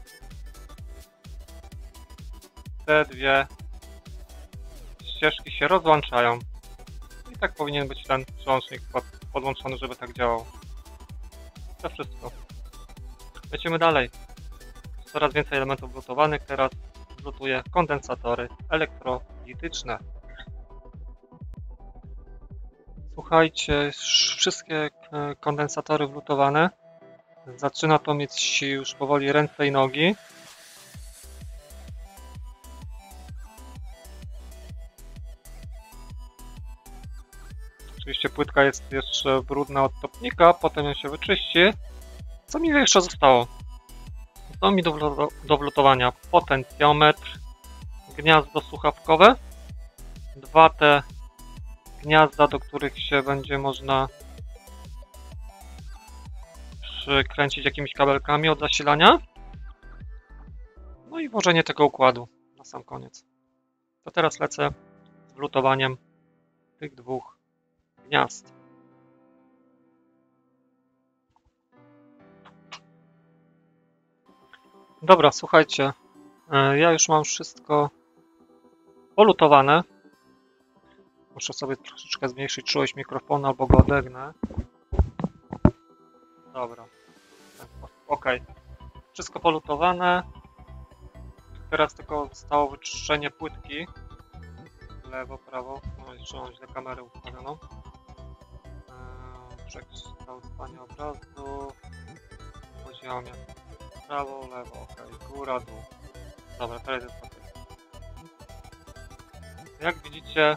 te dwie ścieżki się rozłączają. I tak powinien być ten przełącznik podłączony, żeby tak działał. To wszystko. Lecimy dalej. Coraz więcej elementów bluetowanych. Teraz bluetuję kondensatory elektrolityczne. Słuchajcie, wszystkie kondensatory bluetowane. Zaczyna to mieć już powoli ręce i nogi. Oczywiście płytka jest jeszcze brudna od topnika, potem ją się wyczyści. Co mi jeszcze zostało? Zostało mi do wlutowania potencjometr, gniazdo słuchawkowe, 2 te gniazda, do których się będzie można przykręcić jakimiś kabelkami od zasilania. No i włożenie tego układu na sam koniec. To teraz lecę z wlutowaniem tych 2 gniazd. Dobra, słuchajcie, ja już mam wszystko polutowane. Muszę sobie troszeczkę zmniejszyć czułość mikrofonu albo go odegnę. Dobra, ok. Wszystko polutowane. Teraz tylko zostało wyczyszczenie płytki. Lewo, prawo. No jeszcze mam źle kamerę ustawioną. Przekształcanie obrazu. Poziomie. Prawo, lewo, ok. Góra, dół. Dobra, teraz jest ok. Jak widzicie,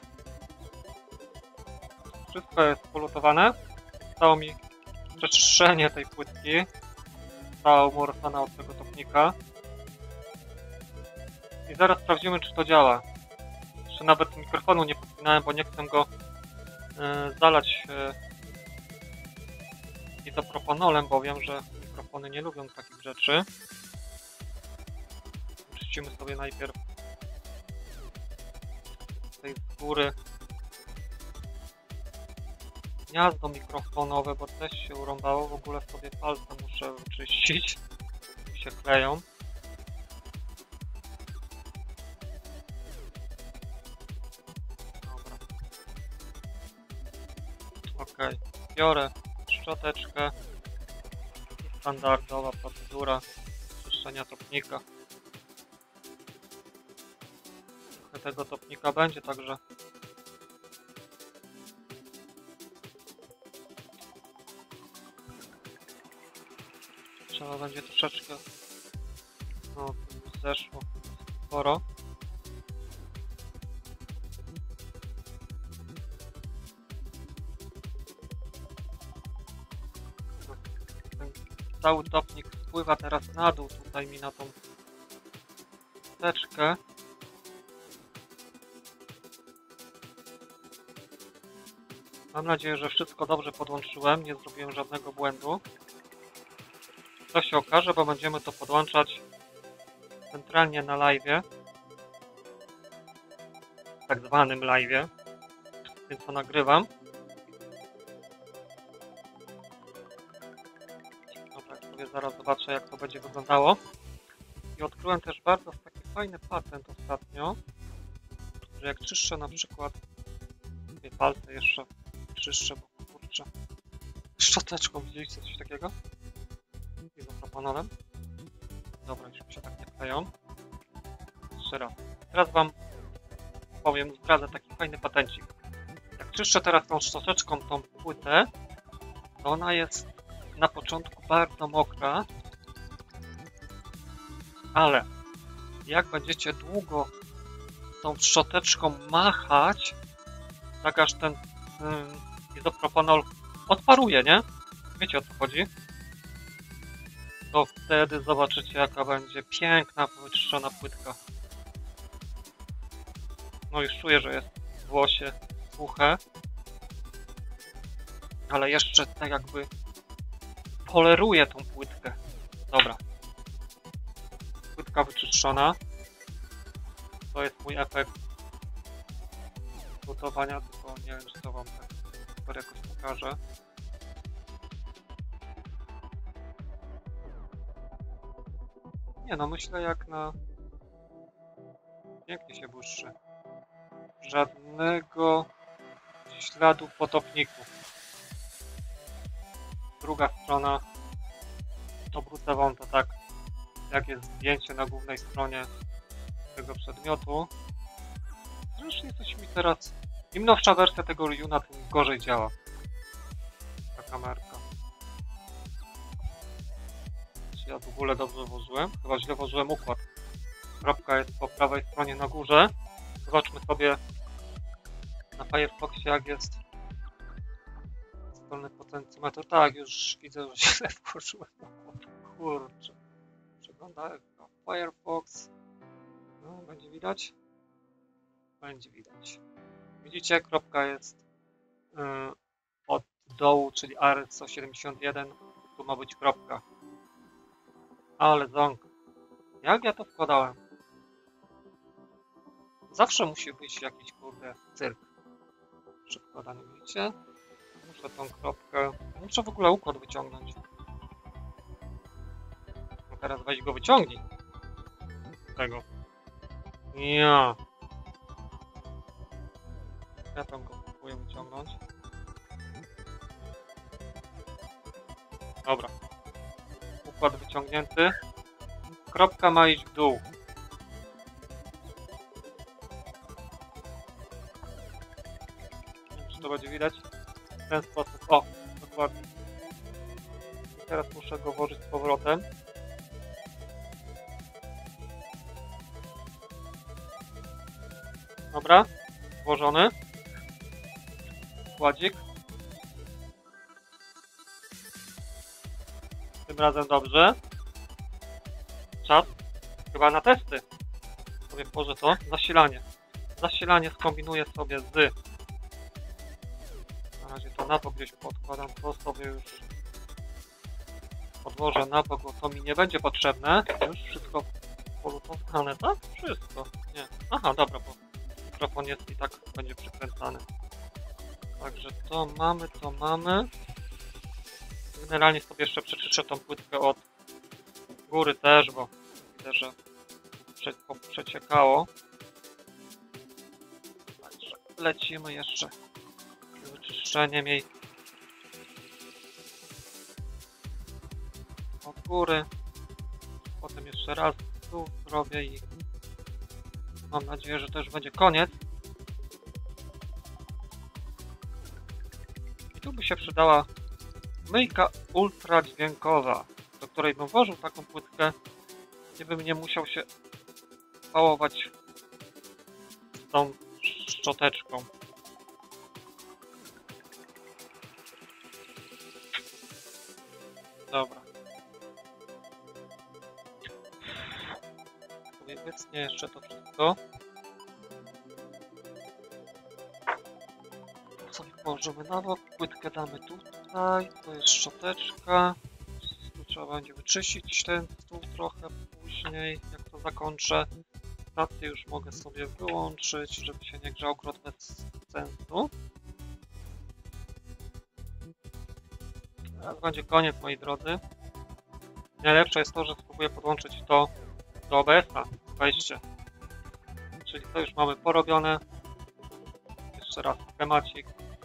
wszystko jest polutowane. Zostało mi przeczyszczenie tej płytki. Została umorsowana od tego topnika. I zaraz sprawdzimy, czy to działa. Jeszcze nawet mikrofonu nie podpinałem, bo nie chcę go zalać izopropanolem, bo wiem, że mikrofony nie lubią takich rzeczy. Czyścimy sobie najpierw tej z góry gniazdo mikrofonowe, bo też się urąbało. W ogóle sobie palce muszę wyczyścić. Się kleją. Dobra. Ok. Biorę szczoteczkę. Standardowa procedura czyszczenia topnika. Trochę tego topnika będzie, także trzeba będzie troszeczkę, no zeszło sporo. Ten cały topnik spływa teraz na dół, tutaj mi na tą teczkę. Mam nadzieję, że wszystko dobrze podłączyłem, nie zrobiłem żadnego błędu. To się okaże, bo będziemy to podłączać centralnie na live'ie, tak zwanym live'ie, więc to nagrywam. Dobra, sobie zaraz zobaczę, jak to będzie wyglądało. I odkryłem też bardzo taki fajny patent ostatnio, że jak czyszczę na przykład palce jeszcze czyszczę, bo kurczę, szczoteczką, widzieliście coś takiego? Izopropanolem. Dobra, już mi się tak nie kleją. Jeszcze raz. Teraz wam powiem, zdradzę taki fajny patencik. Jak czyszczę teraz tą szczoteczką tą płytę, to ona jest na początku bardzo mokra, ale jak będziecie długo tą szczoteczką machać, tak aż ten izopropanol odparuje, nie? Wiecie, o co chodzi? To wtedy zobaczycie, jaka będzie piękna, wyczyszczona płytka. No już czuję, że jest w włosie suche, ale jeszcze tak jakby poleruje tą płytkę. Dobra. Płytka wyczyszczona. To jest mój efekt gotowania, tylko nie wiem, czy to wam tak super jakoś pokażę. Nie no, myślę jak na... Pięknie się błyszczy. Żadnego śladu po topniku. Druga strona. Obrócę wam to tak, jak jest zdjęcie na głównej stronie tego przedmiotu. Zresztą coś mi teraz... Im nowsza wersja tego Ryuna, tym gorzej działa ta kamerka. Czy ja w ogóle dobrze włożyłem? Chyba źle włożyłem układ. Kropka jest po prawej stronie na górze. Zobaczmy sobie na Firefoxie, jak jest Dolny potencjometr. Tak, już widzę, że źle włożyłem. Kurczę. Przeglądarka Firefox. No, będzie widać? Będzie widać. Widzicie, kropka jest od dołu, czyli AR171. Tu ma być kropka. Ale ząg. Jak ja to wkładałem? Zawsze musi być jakiś, kurde, cyrk przy wkładaniu, widzicie? Muszę tą kropkę... Muszę w ogóle układ wyciągnąć. No teraz weź go wyciągnij. Tego. Ja. Ja tam go próbuję wyciągnąć. Dobra. Układ wyciągnięty. Kropka ma iść w dół. Nie wiem, czy to będzie widać. W ten sposób. O, dokładnie. I teraz muszę go włożyć z powrotem. Dobra. Włożony. Układzik. Tym razem dobrze. Czas. Chyba na testy. Sobie włożę to. Zasilanie. Zasilanie skombinuję sobie z... Na razie to na bok gdzieś podkładam. To sobie już odłożę na bok, bo to mi nie będzie potrzebne. Już wszystko polutowane, tak? Wszystko. Nie. Aha, dobra, bo mikrofon jest i tak będzie przykręcany. Także to mamy, to mamy. Generalnie sobie jeszcze przeczyszczę tą płytkę od góry też, bo widzę, że przeciekało. Także lecimy jeszcze z wyczyszczeniem jej od góry. Potem jeszcze raz tu zrobię i mam nadzieję, że to już będzie koniec. I tu by się przydała myjka ultradźwiękowa, do której bym włożył taką płytkę, gdzie bym nie musiał się pałować z tą szczoteczką. Dobra. Wytnę jeszcze to wszystko. Sobie położymy na bok, płytkę damy tutaj, to jest szczoteczka. Tu trzeba będzie wyczyścić ten stół trochę później, jak to zakończę. Stację już mogę sobie wyłączyć, żeby się nie grzał grot bez sensu. Teraz będzie koniec, moi drodzy. Najlepsze jest to, że spróbuję podłączyć to do OBS-a. Wejście. Czyli to już mamy porobione. Jeszcze raz schemacik.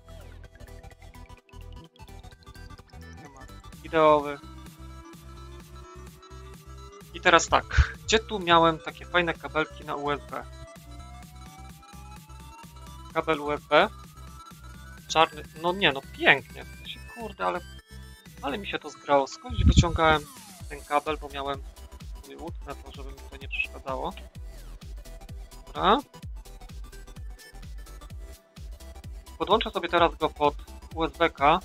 Schemat ideowy. I teraz tak. Gdzie tu miałem takie fajne kabelki na USB? Kabel USB. Czarny. No nie, no pięknie. Kurde, ale mi się to zgrało. Skądś wyciągałem ten kabel, bo miałem sobie łódkę, to żeby mi to nie przeszkadzało. Dobra. Podłączę sobie teraz go pod USB-ka,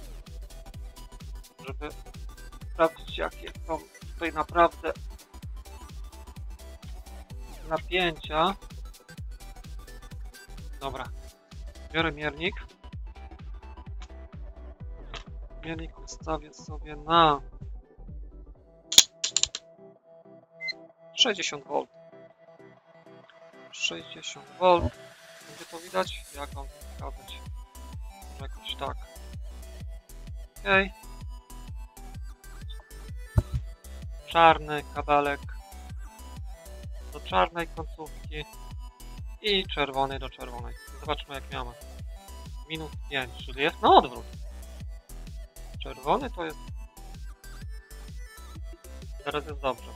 żeby sprawdzić, jakie są tutaj naprawdę napięcia. Dobra. Biorę miernik. Miernik ustawię sobie na 60V. 60V. Będzie to widać? Jak on powinien być? Może jakoś tak. Ok. Czarny kabelek do czarnej końcówki i czerwony do czerwonej. Zobaczmy, jak mamy. Minus 5, czyli jest na odwrót. Czerwony to jest... Teraz jest dobrze.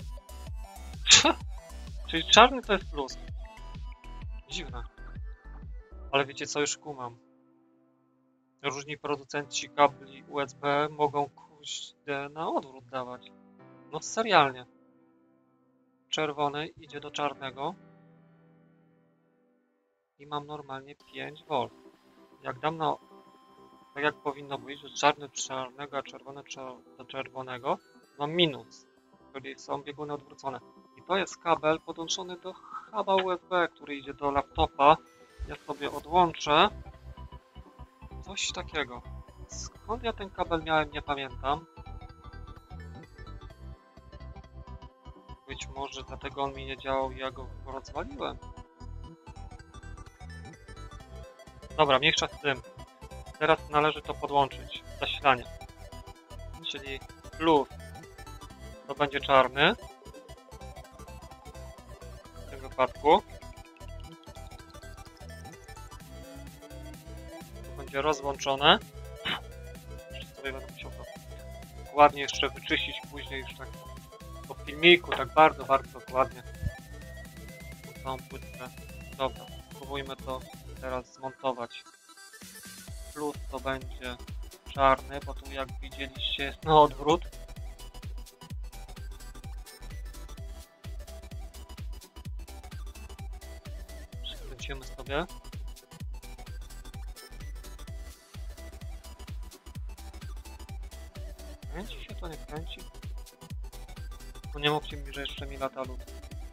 Czyli czarny to jest plus. Dziwne. Ale wiecie co, już kumam. Różni producenci kabli USB mogą kuźdę na odwrót dawać. No serialnie. Czerwony idzie do czarnego. I mam normalnie 5V. Jak dam na tak jak powinno być, że czarny do czarnego, a czerwony do czerwonego ma minus, czyli są bieguny odwrócone. I to jest kabel podłączony do huba USB, który idzie do laptopa. Ja sobie odłączę. Coś takiego. Skąd ja ten kabel miałem, nie pamiętam. Być może dlatego on mi nie działał i ja go rozwaliłem. Dobra, mniejsza z tym. Teraz należy to podłączyć. Zasilanie. Czyli plus to będzie czarny. W tym wypadku. To będzie rozłączone. Jeszcze sobie będę musiał to dokładnie jeszcze wyczyścić później już tak po filmiku, tak bardzo, bardzo dokładnie. Tą całą płytkę. Dobra, spróbujmy to teraz zmontować. Plus to będzie czarny, bo tu jak widzieliście jest na odwrót. Przykręcimy sobie. Kręci się to, nie kręci? No nie mówcie mi, że jeszcze mi lata lód.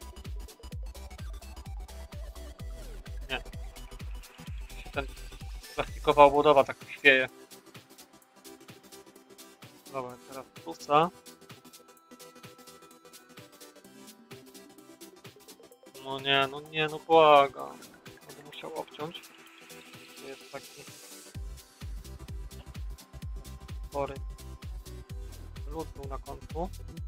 Nie. Ten plastikowa obudowa tak chwieje. Dobra, teraz plusa. No nie, no nie, no błagam. Będę musiał obciąć. Tu jest taki spory lód był na końcu.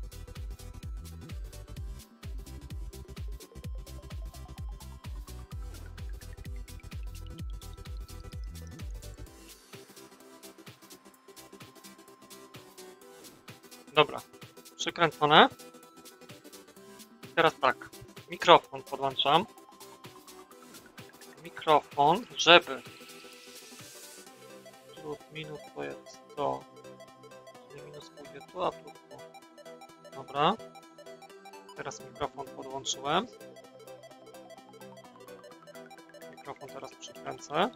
Dobra, przykręcone. Teraz tak, mikrofon podłączam. Mikrofon, żeby plus minus to jest to. Czyli minus pójdzie tu, a tu tu. Dobra. Teraz mikrofon podłączyłem. Mikrofon teraz przykręcę.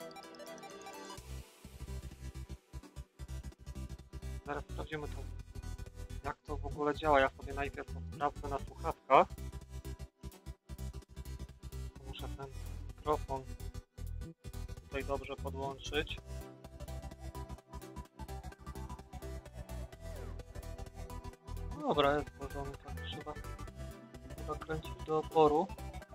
Zaraz sprawdzimy to, jak to w ogóle działa. Ja sobie najpierw to sprawdzę na słuchawkach. Muszę ten mikrofon tutaj dobrze podłączyć. Dobra, jest włożony, tak trzeba kręcić do oporu.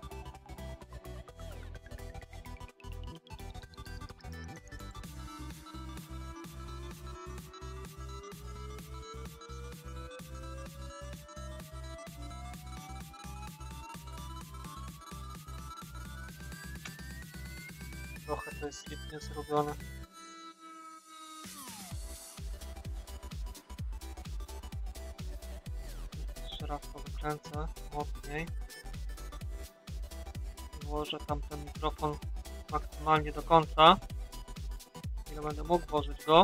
Trochę to jest slipnie zrobione. Jeszcze raz to wykręcę mocniej. Włożę tam ten mikrofon maksymalnie do końca. Ile będę mógł włożyć go.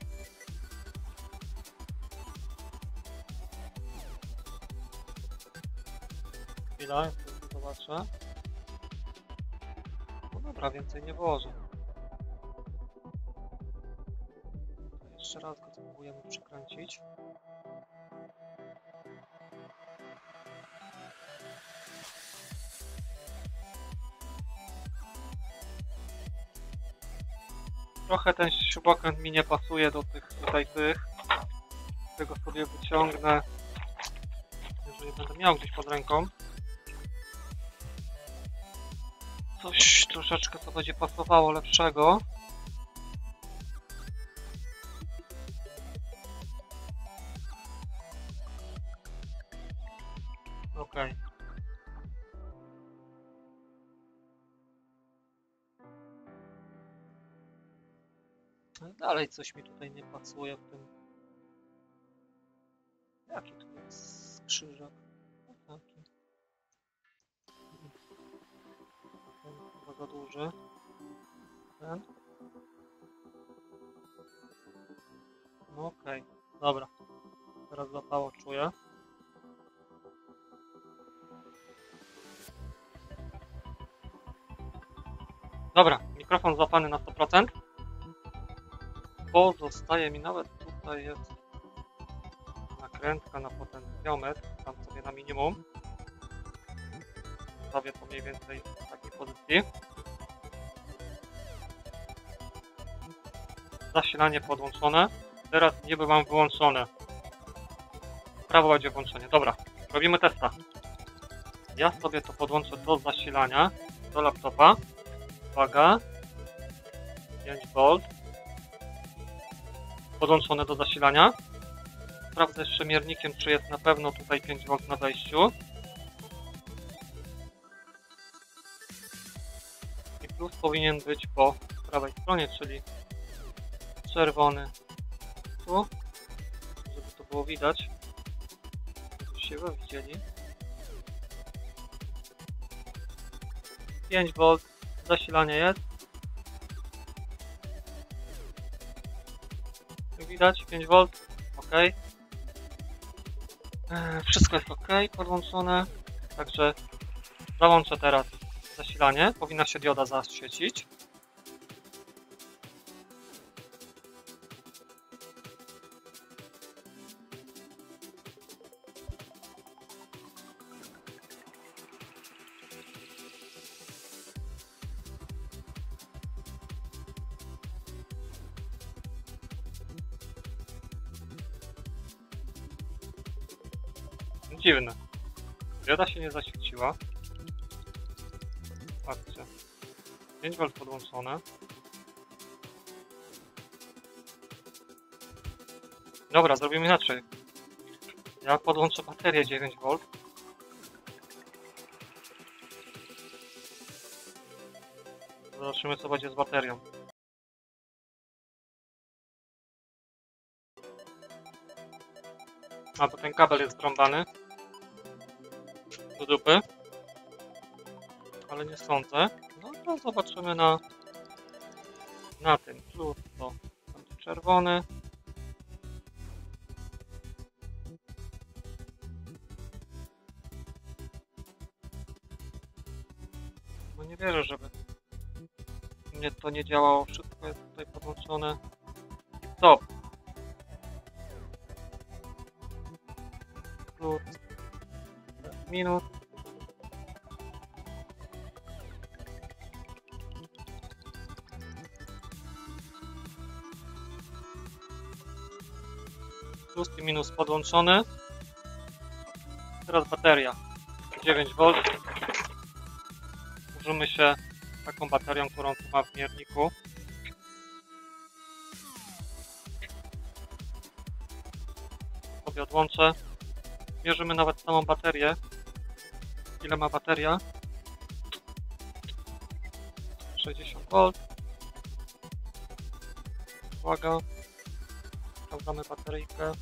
Chwila, ja sobie zobaczę. No dobra, więcej nie włożę. Jeszcze raz go spróbujemy przykręcić. Trochę ten śrubokręt mi nie pasuje do tych tutaj tych. Tego sobie wyciągnę, jeżeli będę miał gdzieś pod ręką. Coś troszeczkę to będzie pasowało lepszego. Okej. Ale dalej coś mi tutaj nie pasuje w tym. Jaki tu jest skrzyżak? Taki. Ten chyba za duży. Ten. No okej. Dobra. Teraz złapało, czuję. Dobra, mikrofon złapany na 100%. pozostaje mi, nawet tutaj jest nakrętka na potencjometr, tam sobie na minimum. Stawię to mniej więcej w takiej pozycji. Zasilanie podłączone. Teraz niby mam wyłączone. Prawo będzie włączenie. Dobra, robimy testa. Ja sobie to podłączę do zasilania, do laptopa. Uwaga. 5V. Podłączone do zasilania. Sprawdzę jeszcze miernikiem, czy jest na pewno tutaj 5V na wejściu. I plus powinien być po prawej stronie, czyli czerwony tu, żeby to było widać, żebyście wy widzieli. 5V, zasilanie jest. Jak widać, 5V, ok. Wszystko jest ok, podłączone, także załączę teraz zasilanie, powinna się dioda zaświecić. Dziwne. Dioda się nie zaświeciła. Patrzcie. 5V podłączone. Dobra, zrobimy inaczej. Ja podłączę baterię 9V. Zobaczymy, co będzie z baterią. A, bo ten kabel jest zrąbany do dupy, ale nie sądzę. No to zobaczymy na tym. Plus to będzie czerwony. No nie wierzę, żeby mnie to nie działało. Wszystko jest tutaj podłączone. Stop. Plus, minus. Plus i minus podłączony. Teraz bateria 9V. Użymy się taką baterią, którą tu ma w mierniku. Sobie odłączę. Mierzymy nawet samą baterię. Ile ma bateria? 60V. Uwaga. Sprawdzamy bateryjkę.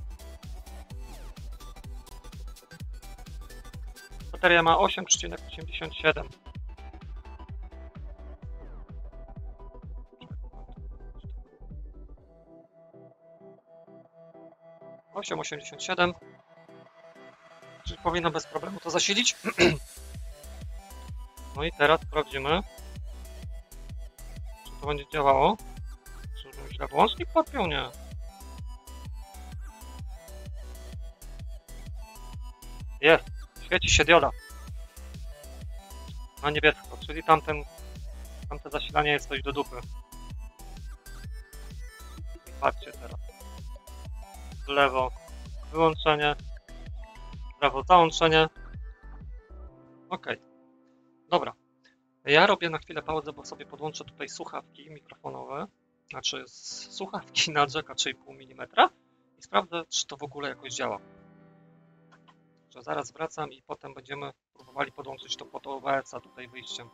Bateria ma 8,87. Osiem 87. Czyli powinno bez problemu to zasilić. No i teraz sprawdzimy, czy to będzie działało. Czy źle włącznik podpiął? Nie. Jest. Świeci się dioda. Na niebiesko, czyli tamte zasilanie jest coś do dupy. Patrzcie teraz. W lewo wyłączenie. W prawo załączenie. Ok. Dobra. Ja robię na chwilę pauzę, bo sobie podłączę tutaj słuchawki mikrofonowe. Znaczy słuchawki na jacka 3,5 mm i sprawdzę, czy to w ogóle jakoś działa. Że zaraz wracam i potem będziemy próbowali podłączyć to pod OBS-a tutaj wyjściem.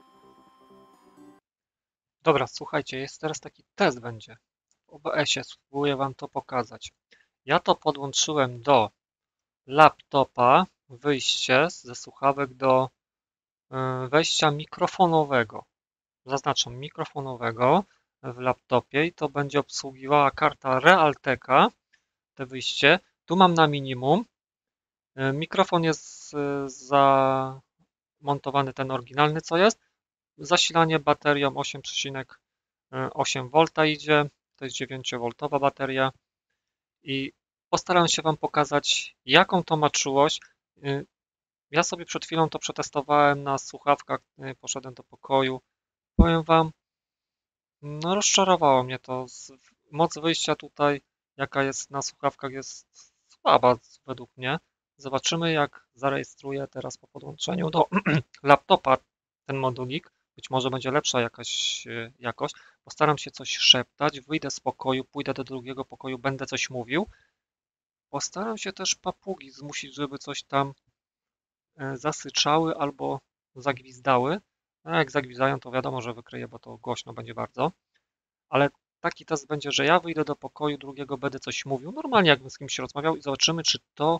Dobra, słuchajcie, jest teraz taki test będzie. W OBS-ie spróbuję wam to pokazać. Ja to podłączyłem do laptopa, wyjście ze słuchawek do wejścia mikrofonowego. Zaznaczam mikrofonowego w laptopie i to będzie obsługiwała karta Realteka, te wyjście. Tu mam na minimum. Mikrofon jest zamontowany, ten oryginalny co jest. Zasilanie baterią 8,8V idzie. to jest 9V bateria i postaram się Wam pokazać, jaką to ma czułość. Ja sobie przed chwilą to przetestowałem na słuchawkach, poszedłem do pokoju. Powiem Wam, no rozczarowało mnie to. Moc wyjścia tutaj, jaka jest na słuchawkach, jest słaba według mnie. Zobaczymy, jak zarejestruję teraz po podłączeniu do laptopa ten modulik. Być może będzie lepsza jakaś jakość. Postaram się coś szeptać, wyjdę z pokoju, pójdę do drugiego pokoju, będę coś mówił. Postaram się też papugi zmusić, żeby coś tam zasyczały albo zagwizdały. A jak zagwizdają, to wiadomo, że wykryję, bo to głośno będzie bardzo. Ale taki test będzie, że ja wyjdę do pokoju drugiego, będę coś mówił, normalnie jakbym z kimś rozmawiał i zobaczymy, czy to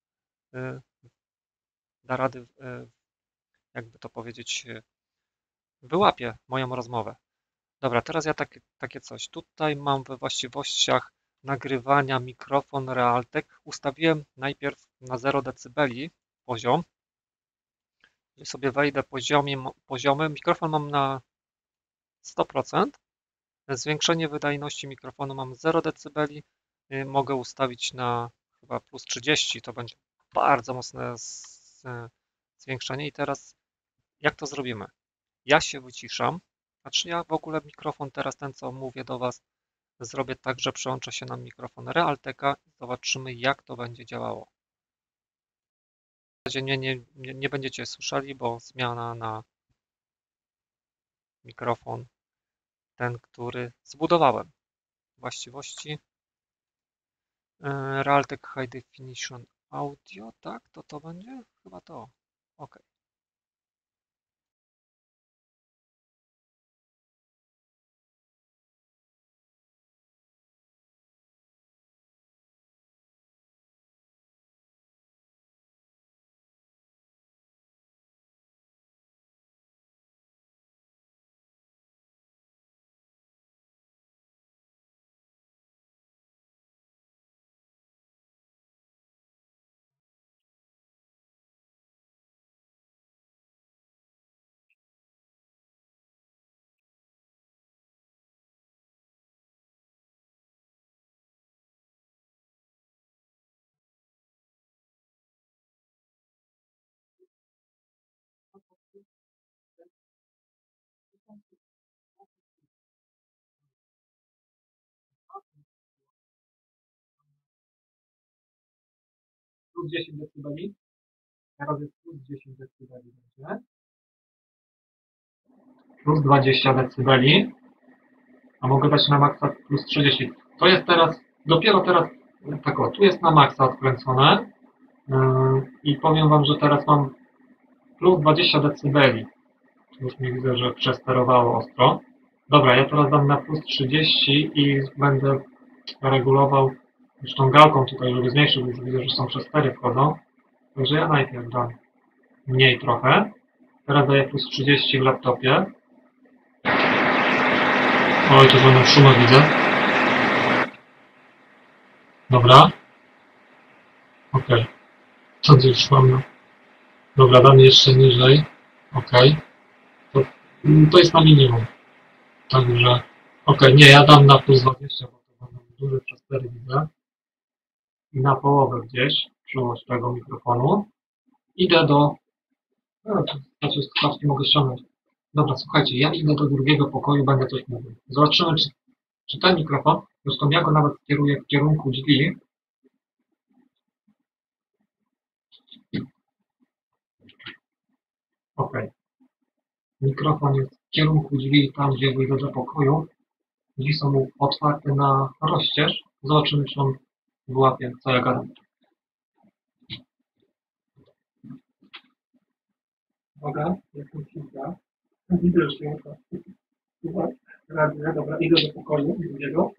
da rady, jakby to powiedzieć, wyłapie moją rozmowę. Dobra, teraz ja takie coś. Tutaj mam we właściwościach nagrywania mikrofon Realtek. Ustawiłem najpierw na 0 dB poziom. Jeżeli sobie wejdę poziomy, mikrofon mam na 100%. Zwiększenie wydajności mikrofonu mam 0 dB. Mogę ustawić na chyba plus 30, to będzie bardzo mocne zwiększenie. I teraz jak to zrobimy? Ja się wyciszam, znaczy ja w ogóle mikrofon teraz, ten co mówię do Was, zrobię tak, że przełączę się na mikrofon Realteka i zobaczymy, jak to będzie działało. W razie nie będziecie słyszeli, bo zmiana na mikrofon, ten, który zbudowałem. Właściwości Realtek High Definition Audio, tak? To będzie? Chyba to. OK. Plus 10 dB. Teraz jest plus 10 dB będzie. Plus 20 dB. A mogę dać na maksa plus 30. To jest teraz, dopiero teraz, tak o, tu jest na maksa odkręcone. I powiem Wam, że teraz mam plus 20 dB. Już mi widzę, że przesterowało ostro. Dobra, ja teraz dam na plus 30 i będę regulował już tą gałką tutaj, żeby zmniejszyć, bo już widzę, że są przestery wchodzą. Także ja najpierw dam mniej trochę. Teraz daję plus 30 w laptopie. Oj, to będą szumy, widzę. Dobra. Ok. Co już mam? Dobra, dam jeszcze niżej. Ok. To jest na minimum. Także, ok, nie, ja dam na plus 20, bo to będą duże przestery, widzę. I na połowę gdzieś czułość tego mikrofonu. Idę do... Znaczy, słuchawki mogę ściągnąć. Dobra, słuchajcie, ja idę do drugiego pokoju, będę coś mówił. Zobaczymy, czy ten mikrofon, zresztą ja go nawet kieruję w kierunku drzwi. Ok. Mikrofon jest w kierunku drzwi, tam gdzie wyjdę do pokoju. Drzwi są otwarte na rozścież. Zobaczymy, czy on wyłapie, co ja gadam. Uwaga, jestem kilka. Widzę, że się radę. Dobra, idę do pokoju drugiego.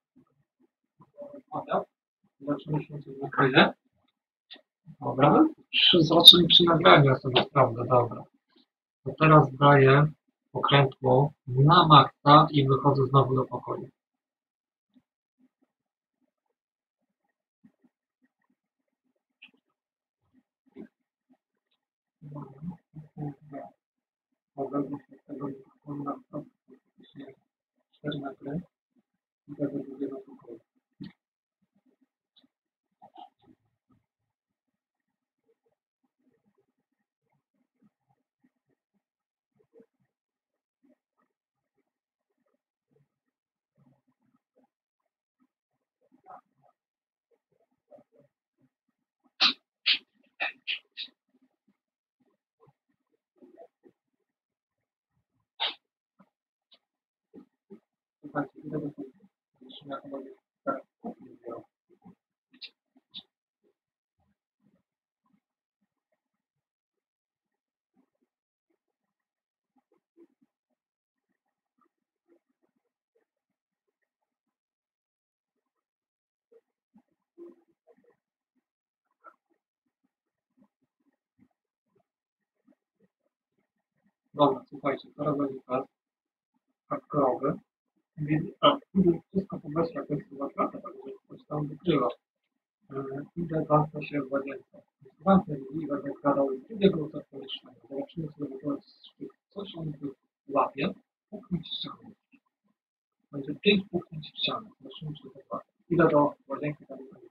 Zobaczymy się, co wykryje. Dobra. Zobaczymy przy nagraniu, ja sobie sprawdzę, dobra. To teraz daję pokrętło na maksa i wychodzę znowu do pokoju. Odezwę się z tego mikrofonu na 4 metry i tego drugiego pokoju. Słuchajcie, ile do tego ja chyba nie tak nie wziąłem. Dobra, słuchajcie, teraz będzie czas hardkorowy. Wszystko po wersji jak jest chyba trata, także coś tam wykrywa. Idę zamknę się w łazience. Zamknę drzwi, będę kradał z drugiego pomieszczenia. Zobaczymy, co będzie coś on łapie. Puknąć ścianę. Będzie 5 puknięć w ścianę. Zobaczymy, czy to trwa. Idę do łazienki, tam będzie.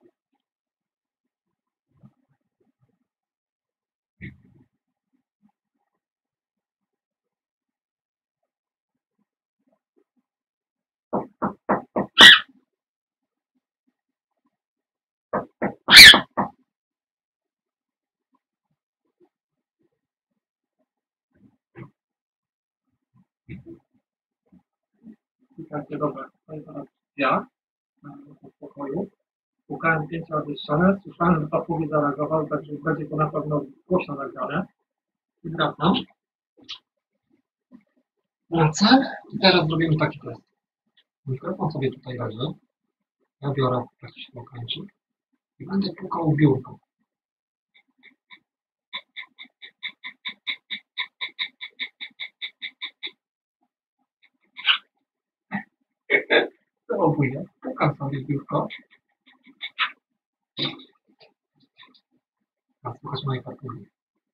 Słuchajcie, dobra, to jest teraz ja w pokoju. Pukałem 5 razy w ścianę, słyszałem, że papugi zareagował, także będzie to na pewno głośno nagrane. I wracam. Wracam i teraz zrobimy taki test. Mikrofon sobie tutaj leży. Ja biorę jakiś pokręcik i będę pukał w biurko. Próbuję, pukam sobie w biurko. A słuchać mojej papugi.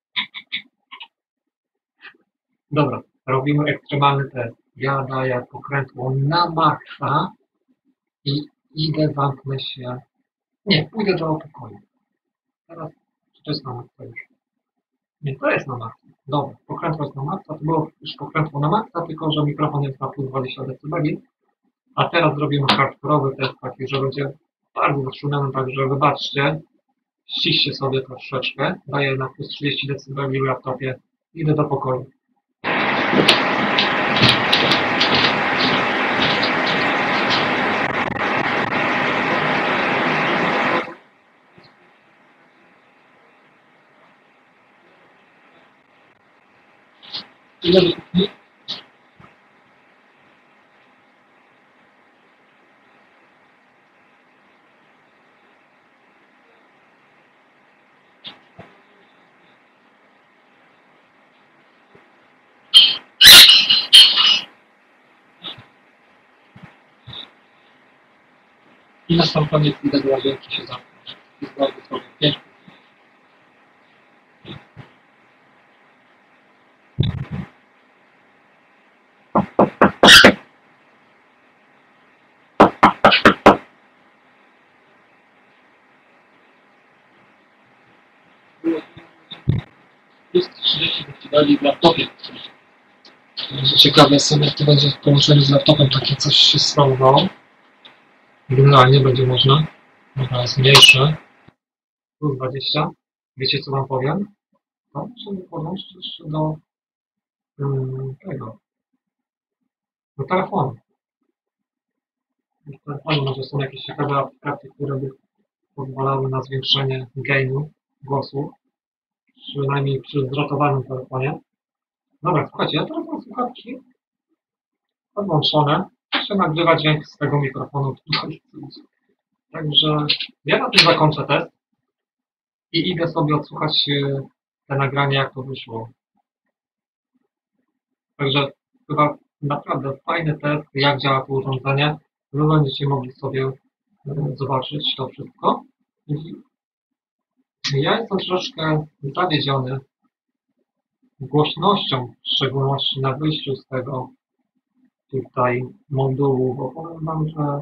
Dobra, robimy ekstremalny test. Ja daję pokrętło na maksa i idę, zamknę się. Nie, pójdę do pokoju. Teraz, czy to jest na maksa już? Nie, to jest na maksa. Dobra, pokrętło jest na maksa, to było już pokrętło na maksa, tylko że mikrofon jest na plus 20 dB. A teraz zrobimy hardkorowy test taki, że będzie bardzo zaszumiony, także wybaczcie. Ściście sobie troszeczkę. Daję na plus 30 dB w laptopie. Idę do pokoju. Ile do kuchni? I na sam koniec idę do łazienki się zamknąć. I znowu sobie 5. Plus 30 dB w laptopie. Będzie ciekawe, jestem, jak to będzie w połączeniu z laptopem, takie coś się sprawowało. Generalnie będzie można. Dobra, jest mniejsze. Plus 20. Wiecie, co wam powiem? To musimy podłączyć jeszcze do tego. Do telefonu. W telefonie może są jakieś ciekawe aplikacje, które by pozwalały na zwiększenie gainu głosu. Przynajmniej przy zrotowanym telefonie. Dobra, słuchajcie, ja teraz mam słuchawki podłączone. Chcę nagrywać dźwięk z tego mikrofonu tutaj. Także ja na tym zakończę test. i idę sobie odsłuchać te nagrania, jak to wyszło. Także chyba naprawdę fajny test, jak działa to urządzenie. Wy będziecie mogli sobie zobaczyć to wszystko. I ja jestem troszkę zawiedziony głośnością, w szczególności na wyjściu z tego tutaj modułu, bo powiem wam, że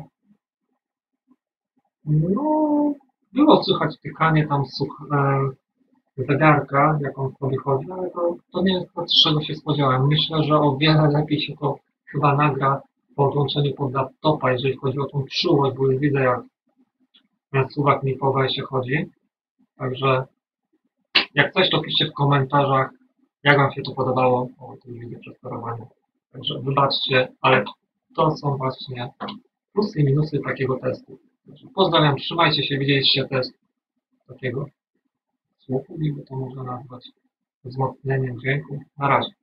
no, było słychać tykanie tam zegarka, jak on sobie chodzi, ale to nie jest to, czego się spodziewałem. Myślę, że o wiele lepiej się to chyba nagra po odłączeniu pod laptopa, jeżeli chodzi o tą czułość, bo już widzę, jak suwak mi po wejście chodzi. Także jak coś, to piszcie w komentarzach, jak wam się to podobało. O, to już widzę przesterowanie. Także wybaczcie, ale to są właśnie plusy i minusy takiego testu. Także pozdrawiam, trzymajcie się, widzieliście test takiego słuchu, jakby to można nazwać wzmocnieniem dźwięku. Na razie.